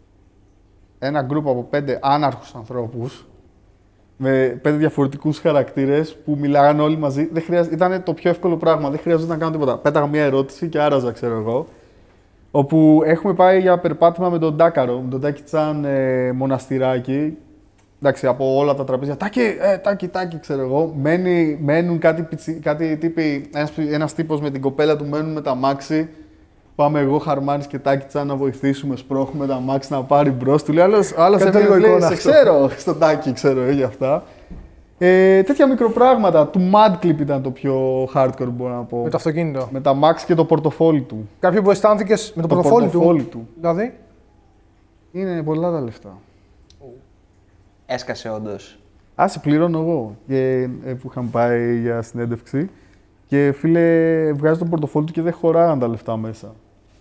ένα γκρουπ από πέντε άναρχους ανθρώπους, με πέντε διαφορετικούς χαρακτήρες που μιλάγανε όλοι μαζί. Δεν χρειάζ... Ήταν το πιο εύκολο πράγμα, δεν χρειάζεται να κάνω τίποτα. Πέταγα μια ερώτηση και άραζα, ξέρω εγώ. Όπου έχουμε πάει για περπάτημα με τον Ντάκαρο, με τον Τάκη Τσάν ε, μοναστηράκι. Εντάξει, από όλα τα τραπέζια. Τάκη, ε, τάκη, τάκη, ξέρω εγώ. Μένει, μένουν κάτι, πιτσι, κάτι τύποι, ένας, ένας τύπος με την κοπέλα του μένουν με τα μάξι. Πάμε εγώ, Χαρμάνης και Τάκη Τσάν να βοηθήσουμε, σπρώχουμε τα μάξι να πάρει μπρος. Του λέει άλλος, άλλος έβγαινε, σε ξέρω, στον Τάκη, ξέρω εγώ για αυτά. Ε, τέτοια μικροπράγματα. Του Mad Clip ήταν το πιο hardcore, μπορώ να πω. Με το αυτοκίνητο. Με τα Max και το πορτοφόλι του. Κάποιο που αισθάνθηκε με το, το πορτοφόλι, πορτοφόλι του. του. Δηλαδή. Είναι πολλά τα λεφτά. Έσκασε όντως. Α, σε πληρώνω εγώ και, ε, που είχαμε πάει για συνέντευξη. Και φίλε, βγάζει το πορτοφόλι του και δεν χωράγαν τα λεφτά μέσα.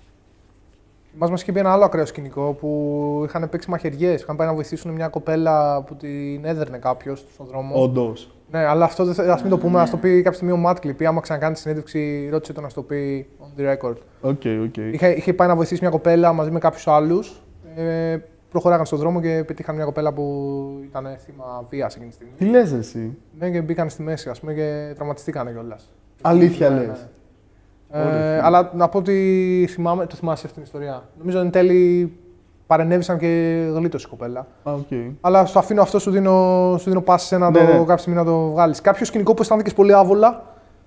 Μας μας είχε πει ένα άλλο ακραίο σκηνικό που είχαν παίξει μαχαιριές. Είχαν πάει να βοηθήσουν μια κοπέλα που την έδερνε κάποιος στον δρόμο. Όντως. Ναι, αλλά αυτό ας μην το πούμε, ας το πει κάποια στιγμή ο Matt Clip. Άμα ξανακάνει τη συνέντευξη, ρώτησε τον να το πει on the record. Okay, okay. Είχε, είχε πάει να βοηθήσει μια κοπέλα μαζί με κάποιους άλλους. Ε, προχωράγαν στον δρόμο και πετύχαν μια κοπέλα που ήταν θύμα βίας εκείνη τη στιγμή. Τι λες εσύ? Ναι, και μπήκαν στη μέση, ας πούμε, και τραυματιστήκανε κιόλας. Αλήθεια ναι, λες? Ναι. Ε, αλλά να πω ότι θυμάμαι, το θυμάσαι αυτή την ιστορία. Νομίζω εν τέλει παρενέβησαν και γλίτωσε η κοπέλα. Ah, okay. Αλλά στο αφήνω αυτό, σου δίνω, σου δίνω πάση να ναι, το, ναι. κάποια στιγμή να το βγάλεις. Κάποιο σκηνικό που αισθάνθηκες πολύ άβολα?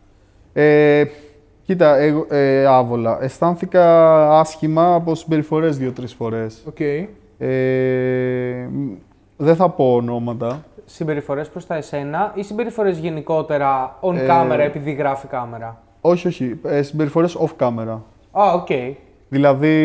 Ε, κοίτα, εγώ, ε, άβολα. Αισθάνθηκα άσχημα από συμπεριφορές δύο-τρεις φορές. Okay. Ε, Δεν θα πω ονόματα. Συμπεριφορές προς τα εσένα ή συμπεριφορές γενικότερα on ε... camera επειδή γράφει κάμερα? Όχι, όχι. Ε, συμπεριφορές off camera. Α, ah, οκ. Okay. Δηλαδή,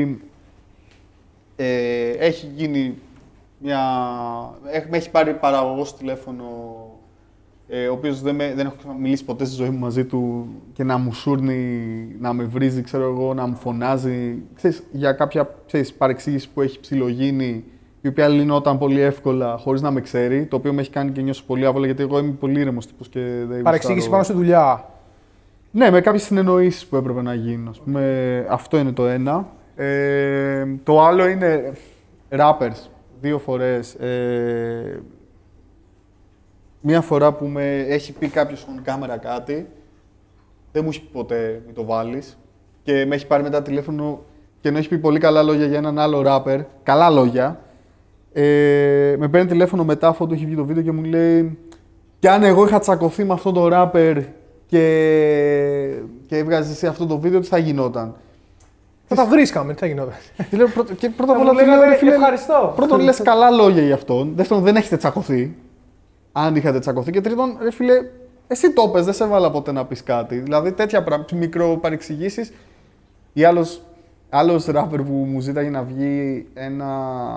ε, έχει γίνει μια... Με έχει πάρει παραγωγός τηλέφωνο, ε, ο οποίος δεν, με, δεν έχω μιλήσει ποτέ στη ζωή μου μαζί του και να μου σούρνει, να με βρίζει, ξέρω εγώ, να μου φωνάζει. Ξέρεις, για κάποια ξέρεις, παρεξήγηση που έχει ψιλογίνει, η οποία λυνόταν πολύ εύκολα, χωρίς να με ξέρει, το οποίο με έχει κάνει και νιώσω πολύ άβολα, γιατί εγώ είμαι πολύ ήρεμος τύπος και δεν παρεξήγηση πάνω στη δουλειά. Ναι, με κάποιες συνεννοήσεις που έπρεπε να γίνουν, ας πούμε. Αυτό είναι το ένα. Ε, το άλλο είναι rappers, δύο φορές. Ε, μία φορά που με έχει πει κάποιος on camera κάτι, δεν μου έχει πει ποτέ μην το βάλεις, και με έχει πάρει μετά τηλέφωνο και ενώ έχει πει πολύ καλά λόγια για έναν άλλο rapper, καλά λόγια, ε, με παίρνει τηλέφωνο μετά αφού του έχει βγει το βίντεο και μου λέει «Κι αν εγώ είχα τσακωθεί με αυτόν τον rapper και, και έβγαζε εσύ αυτό το βίντεο, τι θα γινόταν?» Θα τα βρίσκαμε, τι θα γινόταν. Και πρώτα απ' όλα του λέω «Ρε φίλε, ευχαριστώ». Πρώτον, λες καλά λόγια για αυτόν. Δεύτερον, δεν έχετε τσακωθεί. Αν είχατε τσακωθεί. Και τρίτον, ρε φίλε, εσύ το πες, δεν σε έβαλα ποτέ να πεις κάτι. Δηλαδή τέτοια πράγματα, μικροπαρεξηγήσεις. Ή άλλος, άλλος ράπερ που μου ζήταγε να βγει ένα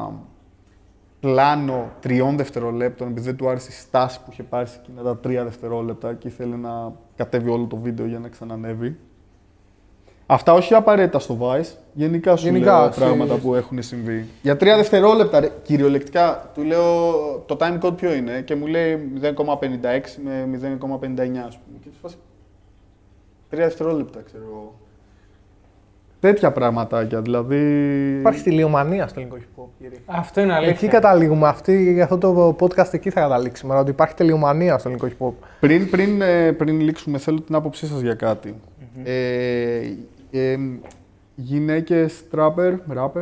πλάνο τριών δευτερολέπτων, επειδή δεν του άρεσε η στάση που είχε πάρει σε εκείνα τα τρία δευτερόλεπτα και ήθελε να κατέβει όλο το βίντεο για να ξανανεύει. Αυτά όχι απαραίτητα στο Vice, γενικά σου γενικά, λέω πράγματα που έχουν συμβεί. Για τρία δευτερόλεπτα, ρε, κυριολεκτικά, του λέω το time code ποιο είναι και μου λέει μηδέν κόμμα πενήντα έξι με μηδέν κόμμα πενήντα εννιά, ας πούμε. Και φάση, τρία δευτερόλεπτα, ξέρω εγώ. Τέτοια πραγματάκια, δηλαδή... Υπάρχει τηλεομανία στο ελληνικό hip hop, κύριε. Αυτό είναι αλήθεια. Εκεί καταλήγουμε, αυτή, αυτό το podcast εκεί θα καταλήξουμε, ότι υπάρχει τηλεομανία στο ελληνικό hip hop. Πριν, πριν, πριν λήξουμε, θέλω την άποψή σας για κάτι. Mm-hmm. Ε, ε, γυναίκες τράπερ, ράπερ.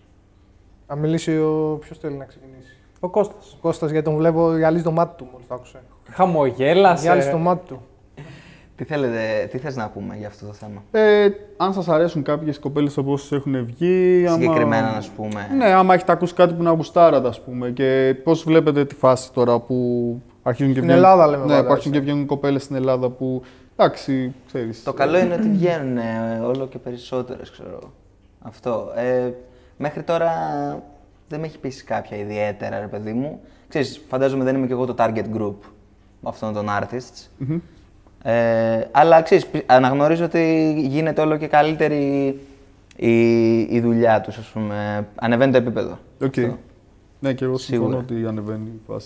Θα μιλήσει ο... Ποιος θέλει να ξεκινήσει? Ο Κώστας. Ο Κώστας, γιατί τον βλέπω, γυαλίζει το μάτι του μόλις το άκουσε. Χαμογέλασε. Γυαλίζει το μάτι του. Τι, θέλετε, τι θες να πούμε για αυτό το θέμα? Ε, αν σας αρέσουν κάποιες κοπέλες από όσες έχουν βγει. Συγκεκριμένα, άμα... να πούμε. Ναι, άμα έχετε ακούσει κάτι που να γουστάρατε, ας πούμε. Και πώς βλέπετε τη φάση τώρα που αρχίζουν και στην βγαίνουν. Ελλάδα, λέμε. Ναι, που αρχίζουν και βγαίνουν κοπέλες στην Ελλάδα που. Εντάξει, ξέρεις. Το καλό είναι ότι βγαίνουν όλο και περισσότερες, ξέρω. Αυτό. Ε, μέχρι τώρα δεν με έχει πείσει κάποια ιδιαίτερα, ρε παιδί μου. Ξέρεις, φαντάζομαι δεν είμαι και εγώ το target group αυτών των artists. Mm-hmm. Ε, αλλά ξέρεις, αναγνωρίζω ότι γίνεται όλο και καλύτερη η, η δουλειά τους, ας πούμε. Ανεβαίνει το επίπεδο. Okay. Ναι, και εγώ συμφωνώ ότι ανεβαίνει η φάση.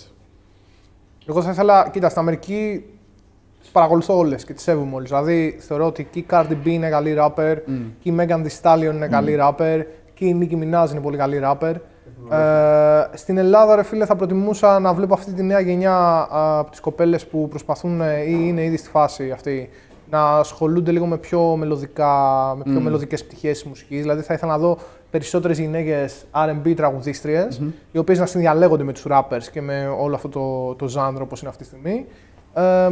Εγώ θα ήθελα, κοίτα, στην Αμερική τις παρακολουθώ όλες και τις σέβομαι όλες. Δηλαδή, θεωρώ ότι και η Cardi B είναι καλή rapper, mm. και η Megan Thee Stallion είναι mm. καλή rapper, και η Nicki Minaj είναι πολύ καλή rapper. Ε, στην Ελλάδα, ρε φίλε, θα προτιμούσα να βλέπω αυτή τη νέα γενιά από τις κοπέλες που προσπαθούν ή είναι ήδη στη φάση αυτή να ασχολούνται λίγο με πιο μελωδικά, με πιο mm. μελωδικές πτυχές της μουσικής. Δηλαδή, θα ήθελα να δω περισσότερες γυναίκες αρ εν μπι τραγουδίστριες, mm-hmm. οι οποίες να συνδιαλέγονται με τους rappers και με όλο αυτό το, το ζάνδρο όπως είναι αυτή τη στιγμή. Ε,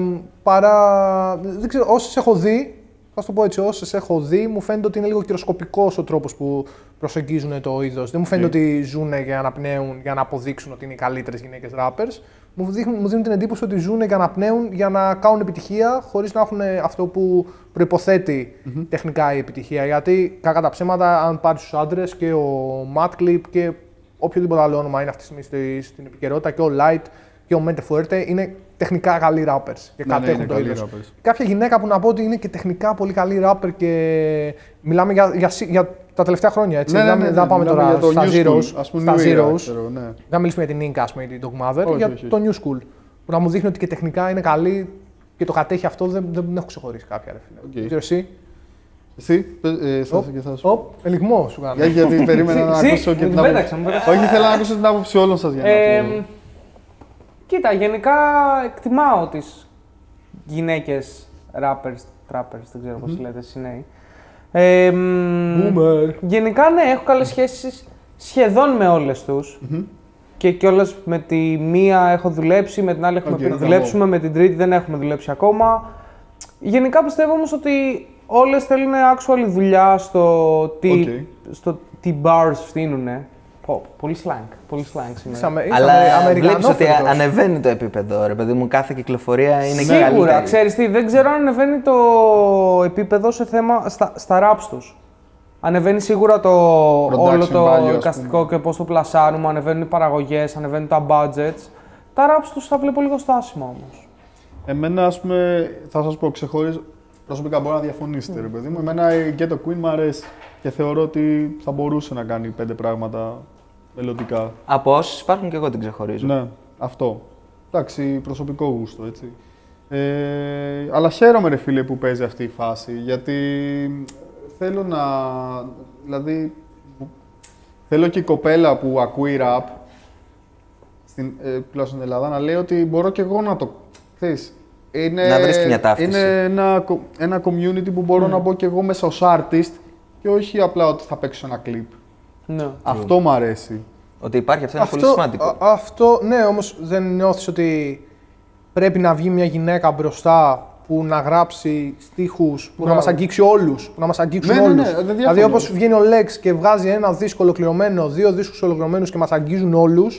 παρά, δεν ξέρω, όσες έχω δει, θα σου το πω έτσι, όσες έχω δει, μου φαίνεται ότι είναι λίγο κυροσκοπικός ο τρόπος που προσεγγίζουν το είδος. Δεν μου φαίνεται yeah. ότι ζουν και αναπνέουν για να αποδείξουν ότι είναι οι καλύτερες γυναίκες rappers. Μου δίνουν, μου δίνουν την εντύπωση ότι ζουν και αναπνέουν για να κάνουν επιτυχία, χωρίς να έχουν αυτό που προϋποθέτει mm-hmm. τεχνικά η επιτυχία. Γιατί, κακά τα ψέματα, αν πάρεις τους άντρες και ο Madclip και οποιοδήποτε άλλο όνομα είναι αυτή τη στιγμή στην επικαιρότητα, και ο Light και ο Mente Fuerte, είναι τεχνικά καλοί rappers και ναι, κατέχουν ναι, το είδος. Κάποια γυναίκα που να πω ότι είναι και τεχνικά πολύ καλή rapper και μιλάμε για, για, για τα τελευταία χρόνια, έτσι. Ναι, δεν ναι, ναι, θα ναι, πάμε ναι, τώρα το στα Zeros. Στα Zeros. Ξέρω, ναι. Δεν μιλήσουμε για την Inca, ας πούμε, ή την Dog Mother, όχι, για όχι, το New School. Που να μου δείχνει ότι και τεχνικά είναι καλή και το κατέχει αυτό, δεν, δεν έχω ξεχωρίσει κάποια, ρε φίλε. Okay. Εσύ. Εσύ, ε, σας και θα σου. Οπ, ελιγμό σου κάνω. Γιατί περίμενα να ακούσω και την άποψη. Όχι, θέλω να ακούσω την άποψη όλων σας για να πω. Κοίτα, γενικά εκτιμάω τις γυναίκες rappers, trappers, δεν ξέρω πώς λέτε εσείς νέοι. Ε, Boomer. Γενικά, ναι, έχω καλές σχέσεις σχεδόν με όλες τους. Mm-hmm. Και κιόλας με τη μία έχω δουλέψει, με την άλλη έχουμε okay, δουλέψουμε, με την τρίτη δεν έχουμε δουλέψει ακόμα. Γενικά πιστεύω όμως ότι όλες θέλουν actual δουλειά στο τι, okay. στο τι bars φτύνουνε. Πω, πολύ slang. Πολύ slang σήμερα. Αμε... Αλλά Αμερικανό βλέπεις ότι φέτος. ανεβαίνει το επίπεδο, ρε παιδί μου, κάθε κυκλοφορία είναι Σίγουρα, καλύτερη. ξέρεις τι, δεν ξέρω αν ανεβαίνει το επίπεδο σε θέμα στα, στα raps τους. Ανεβαίνει σίγουρα το όλο το value, εικαστικό και πώς το πλασάρουμε, ανεβαίνουν οι παραγωγές, ανεβαίνουν τα budgets. Τα raps τους τα βλέπω λίγο στάσιμα όμως. Εμένα, ας πούμε, θα σας πω, ξεχωρίζω, προσωπικά μπορεί να διαφωνήσετε, ρε παιδί μου. Εμένα η Ghetto Queen μου αρέσει και θεωρώ ότι θα μπορούσε να κάνει πέντε πράγματα μελλοντικά. Από όσες υπάρχουν και εγώ την ξεχωρίζω. Ναι, αυτό. Εντάξει, προσωπικό γούστο, έτσι. Ε, αλλά χαίρομαι, ρε φίλε, που παίζει αυτή η φάση, γιατί θέλω να... Δηλαδή, θέλω και η κοπέλα που ακούει rap, στην, ε, τουλάχιστον στην Ελλάδα, να λέει ότι μπορώ και εγώ να το... Ξέρεις, είναι, να βρεις και μια ταύτιση. Είναι ένα, ένα community που μπορώ mm. να μπω και εγώ μέσα ως artist και όχι απλά ότι θα παίξω ένα κλιπ. Ναι. Αυτό μου αρέσει. Ότι υπάρχει αυτό είναι αυτό, πολύ σημαντικό. Α, αυτό, ναι, όμως δεν νιώθεις ότι πρέπει να βγει μια γυναίκα μπροστά που να γράψει στίχους, που Μπράβο. να μας αγγίξει όλους, που να μας αγγίξουν Ναι, ναι, ναι, όλους. δεν διαφωνώ. Δηλαδή όπως βγαίνει ο Lex και βγάζει ένα δίσκο ολοκληρωμένο, δύο δίσκους ολοκληρωμένους και μας αγγίζουν όλους,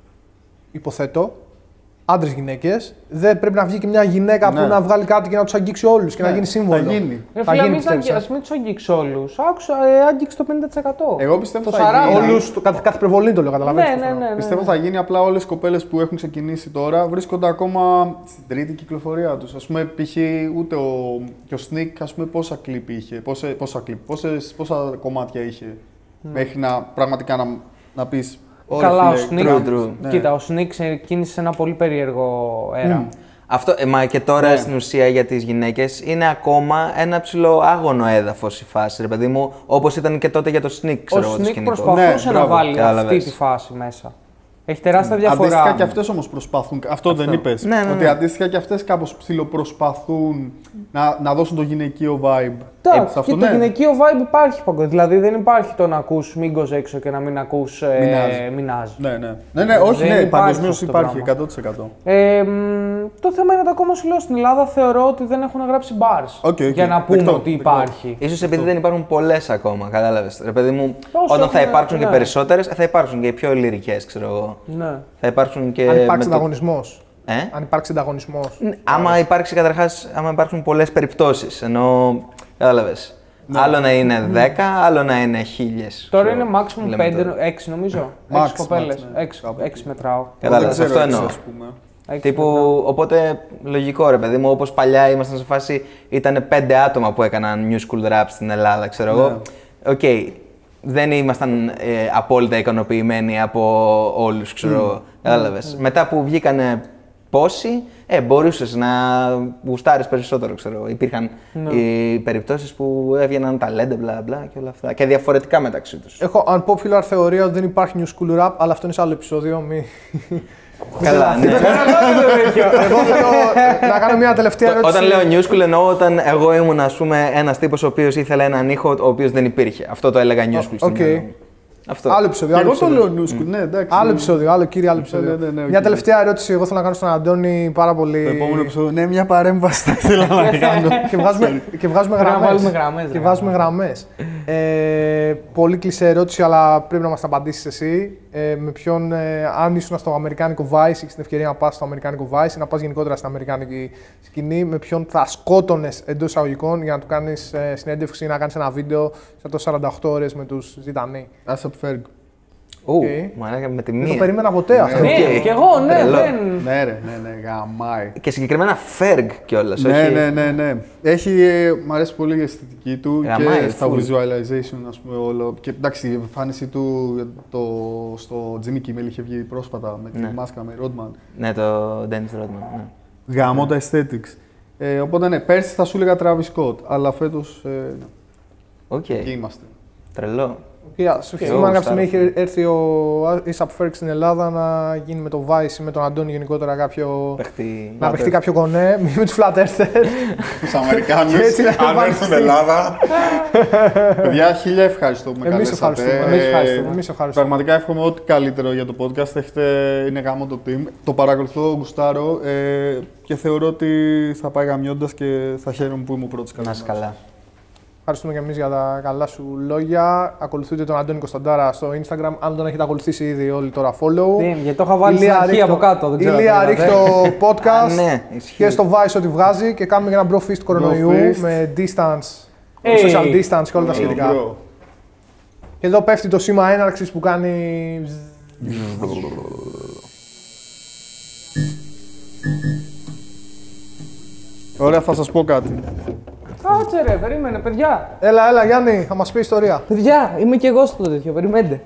υποθέτω, άντρες γυναίκες, δεν πρέπει να βγει και μια γυναίκα Ναι. που να βγάλει κάτι και να τους αγγίξει όλους και Ναι, να γίνει σύμβολο. θα γίνει. Ρε Θα φίλε, γίνει, μην πιστεύεις, αγγί- ας μην τους αγγίξει όλους. Άκουσα, ε, άγγιξε το πενήντα τοις εκατό. Εγώ πιστεύω το θα σαράντα. γίνει. Όλους, το, κάθε, κάθε προβολή το λέω, καταλαβαίνεις. Ναι, πώς ναι, το λέω. ναι, ναι. Πιστεύω θα γίνει απλά όλες οι κοπέλες που έχουν ξεκινήσει τώρα βρίσκονται ακόμα στην τρίτη κυκλοφορία τους. Ας πούμε, π.χ. ούτε ο, και ο Sneak, ας πούμε, πόσα κλιπ είχε, πόσα, πόσα, κλιπ, πόσες, πόσα κομμάτια είχε μέχρι να πραγματικά να, να πεις. Καλά, ο φίλε, Sneak. true, true. Ναι. Κοίτα, ο Sneak ξεκίνησε σε ένα πολύ περίεργο αέρα. Αυτό, ε, μα και τώρα Ναι. στην ουσία για τις γυναίκες είναι ακόμα ένα ψηλό άγωνο έδαφος η φάση, ρε παιδί μου, όπως ήταν και τότε για το Sneak, Ο ξέρω εγώ, το Sneak σκηνικό. προσπαθούσε Ναι, να μπράβο, βάλει αυτή κατάλαβες. τη φάση μέσα. Έχει τεράστια διαφορά. Αντίστοιχα και αυτές όμως προσπαθούν. Αυτό, δεν είπες. Ναι, ναι, ναι. Ότι αντίστοιχα και αυτές κάπως ψιλοπροσπαθούν να, να δώσουν το γυναικείο vibe. Εντάξει, σε αυτό, και το ναι. γυναικείο vibe υπάρχει παγκόσμια. Δηλαδή δεν υπάρχει το να ακούς Μίγκος έξω και να μην ακούς ε, Μινάζ. Μινάζ. Ναι, ναι. Ναι, ναι, όχι, Δεν ναι, υπάρχει παγκοσμίως αυτό το υπάρχει πράγμα. εκατό τοις εκατό. Ε, μ, το θέμα είναι ότι ακόμα σου λέω στην Ελλάδα θεωρώ ότι δεν έχουν γράψει bars Οκ, οκ. για να πούμε Δεκτό, ότι δεκτό. υπάρχει. Ίσως επειδή δεν υπάρχουν πολλές ακόμα, κατάλαβες. Ρε παιδί μου, Όσο όταν θα έχουμε, υπάρξουν και ναι. περισσότερες, θα υπάρξουν και οι πιο λυρικές, ξέρω εγώ. Ναι. Θα υπάρξουν και. Αν με υπάρξει το- ανταγωνισμός. Ε? Αν υπάρξει ανταγωνισμός. Άμα υπάρξει καταρχάς, άμα υπάρξουν πολλές περιπτώσεις, ενώ. Κατάλαβες. Άλλο να είναι δέκα, άλλο να είναι χίλιες. Τώρα ξέρω, είναι maximum λέμε πέντε, τώρα. έξι νομίζω. Max, έξι κοπέλες. max, ναι. έξι, Κάπου έξι εκεί. μετράω. Κατάλαβες, Δεν ξέρω αυτό έξι, εννοώ. ας πούμε. Έξι Τύπου, μετράω. οπότε λογικό ρε παιδί μου, όπως παλιά ήμασταν σε φάση, ήταν πέντε άτομα που έκαναν new school rap στην Ελλάδα, ξέρω εγώ. Οκ, δεν ήμασταν ε, απόλυτα ικανοποιημένοι από όλους, ξέρω, κατάλαβες. Μετά που βγήκανε πόσοι, ε, μπορούσες να γουστάρεις περισσότερο, ξέρω εγώ. Υπήρχαν οι περιπτώσεις που έβγαιναν ταλέντα, μπλα μπλα και όλα αυτά. Και διαφορετικά μεταξύ τους. Έχω unpopular θεωρία ότι δεν υπάρχει new school rap, αλλά αυτό είναι σε άλλο επεισόδιο. Μη... Καλά, ναι. Εγώ θέλω να κάνω μια τελευταία ερώτηση. Όταν λέω new school εννοώ όταν εγώ ήμουν ας πούμε ένας τύπος ο οποίος ήθελε έναν ήχο ο οποίος δεν υπήρχε. Αυτό το έλεγα new school στην Οκ. μυαλό μου. Αυτό. Άλλο επεισόδιο. Και Άλλο εγώ το επεισόδιο. λέω νούσκου, ναι, εντάξει. Άλλο επεισόδιο, άλλο κύριε, άλλο επεισόδιο. ναι, ναι, οκ. Μια τελευταία ερώτηση, εγώ θέλω να κάνω στον Αντώνη πάρα πολύ. Το επόμενο επεισόδιο, ναι, μια παρέμβαση θα ήθελα να κάνω. και βγάζουμε, και βγάζουμε Πρέπει να γραμμές. βάλουμε γραμμές, Και ρε. βάζουμε γραμμές. Ε, πολύ κλεισέ ερώτηση, αλλά πρέπει να μας τα απαντήσεις εσύ. Ε, με ποιον, ε, αν ήσουν στο αμερικάνικο Vice, έχεις την ευκαιρία να πας στο αμερικάνικο Vice ή να πας γενικότερα στην αμερικάνικη σκηνή, με ποιον θα σκότωνες εντός εισαγωγικών για να του κάνεις ε, συνέντευξη ή να κάνεις ένα βίντεο σαν το σαράντα οκτώ ώρες με τους Ζητανοί. Asap Ferg. Ου, Οκ. μαλάκα με τη Δεν το μία. περίμενα ποτέ αυτό. Ναι, Οκ. κι εγώ, ναι, Τρελό. δεν. Ναι, ρε, ναι, ναι, γαμάει. Και συγκεκριμένα Ferg κιόλας, Ναι, όχι. ναι, ναι, ναι. Έχει, ε, μ' αρέσει πολύ η αισθητική του Γαμάει, και στα full. visualization, ας πούμε, όλο. Και εντάξει, η εμφάνιση του το, στο Jimmy Kimmel είχε βγει πρόσφατα με τη Ναι. μάσκα με Rodman. Ναι, το Dennis Rodman. Ναι. Γαμώ τα aesthetics. Ε, οπότε ναι, πέρσι θα σου έλεγα Travis Scott, αλλά φέτος ε, ναι, Οκ, εκεί είμαστε. τρελό. Yeah, σου εγώ θυμάμαι κάποια γουστάρω. στιγμή είχε έρθει ο Isap Ferg στην Ελλάδα να γίνει με το Vice ή με τον Αντώνη γενικότερα κάποιο. Παιχτή. Να παιχτεί κάποιο κονέ, μη με του Flat Earthers. Τους Αμερικάνους, Και έτσι να αν βάλεις έρθουν στην- Ελλάδα. Παιδιά, χίλια ευχαριστώ που με Εμείς καλέσατε. ευχαριστούμε. Εμείς ευχαριστούμε. Εμείς ευχαριστούμε. Πραγματικά εύχομαι ό,τι καλύτερο για το podcast. Έχετε, είναι γάμο το team. Το παρακολουθώ, γουστάρω ε, και θεωρώ ότι θα πάει γαμιώντας και θα χαίρομαι που είμαι ο πρώτος Να είσαι καλά. Ευχαριστούμε και εμείς για τα καλά σου λόγια. Ακολουθείτε τον Αντώνη Κωνσταντάρα στο Instagram. Αν τον έχετε ακολουθήσει ήδη όλοι τώρα follow. Τι, γιατί το είχα βάλει στην αρχή από κάτω. Δεν ξέρω. Ηλία ρίχτω podcast ναι, και στο Vice ό,τι βγάζει και κάνουμε και ένα bro fist του κορονοϊού με distance, Hey. social distance και όλα τα σχετικά. Bro. Και εδώ πέφτει το σήμα έναρξης που κάνει... Ωραία, θα σας πω κάτι. Κάτσε ρε, περίμενε, παιδιά. Έλα, έλα Γιάννη, θα μας πει ιστορία. Παιδιά, είμαι και εγώ στο τέτοιο, περιμένετε.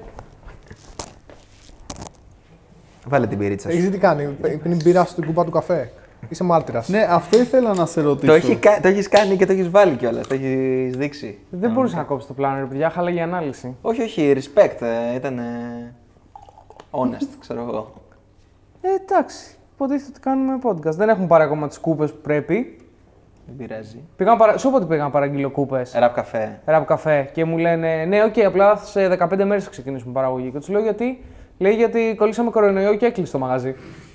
Βάλε την πυρίτσα σου. Έχεις δει τι κάνει, πίνει μπύρα στην κούπα του καφέ. Είσαι μάρτυρας. Ναι, αυτό ήθελα να σε ρωτήσω. Το, έχει, το έχεις κάνει και το έχεις βάλει κιόλας, το έχεις δείξει. Δεν μπορούσα να κόψω το πλάνο, ρε παιδιά, χάλαγε η ανάλυση. Όχι, όχι, respect, ε, ήταν honest, ξέρω εγώ. Ε, εντάξει, υποτίθεται ότι κάνουμε podcast. Δεν έχουν πάρει ακόμα τις κούπες που πρέπει. Δεν πειράζει. Πήγα παρα... Σου είπα ότι πήγα να παραγγείλω κούπες. Ραπ καφέ. Ραπ καφέ. Και μου λένε, ναι, οκ, okay, απλά σε δεκαπέντε μέρες θα ξεκινήσουμε παραγωγή. Και τους λέω γιατί, λέει γιατί κολλήσαμε κορονοϊό και έκλεισε το μαγαζί.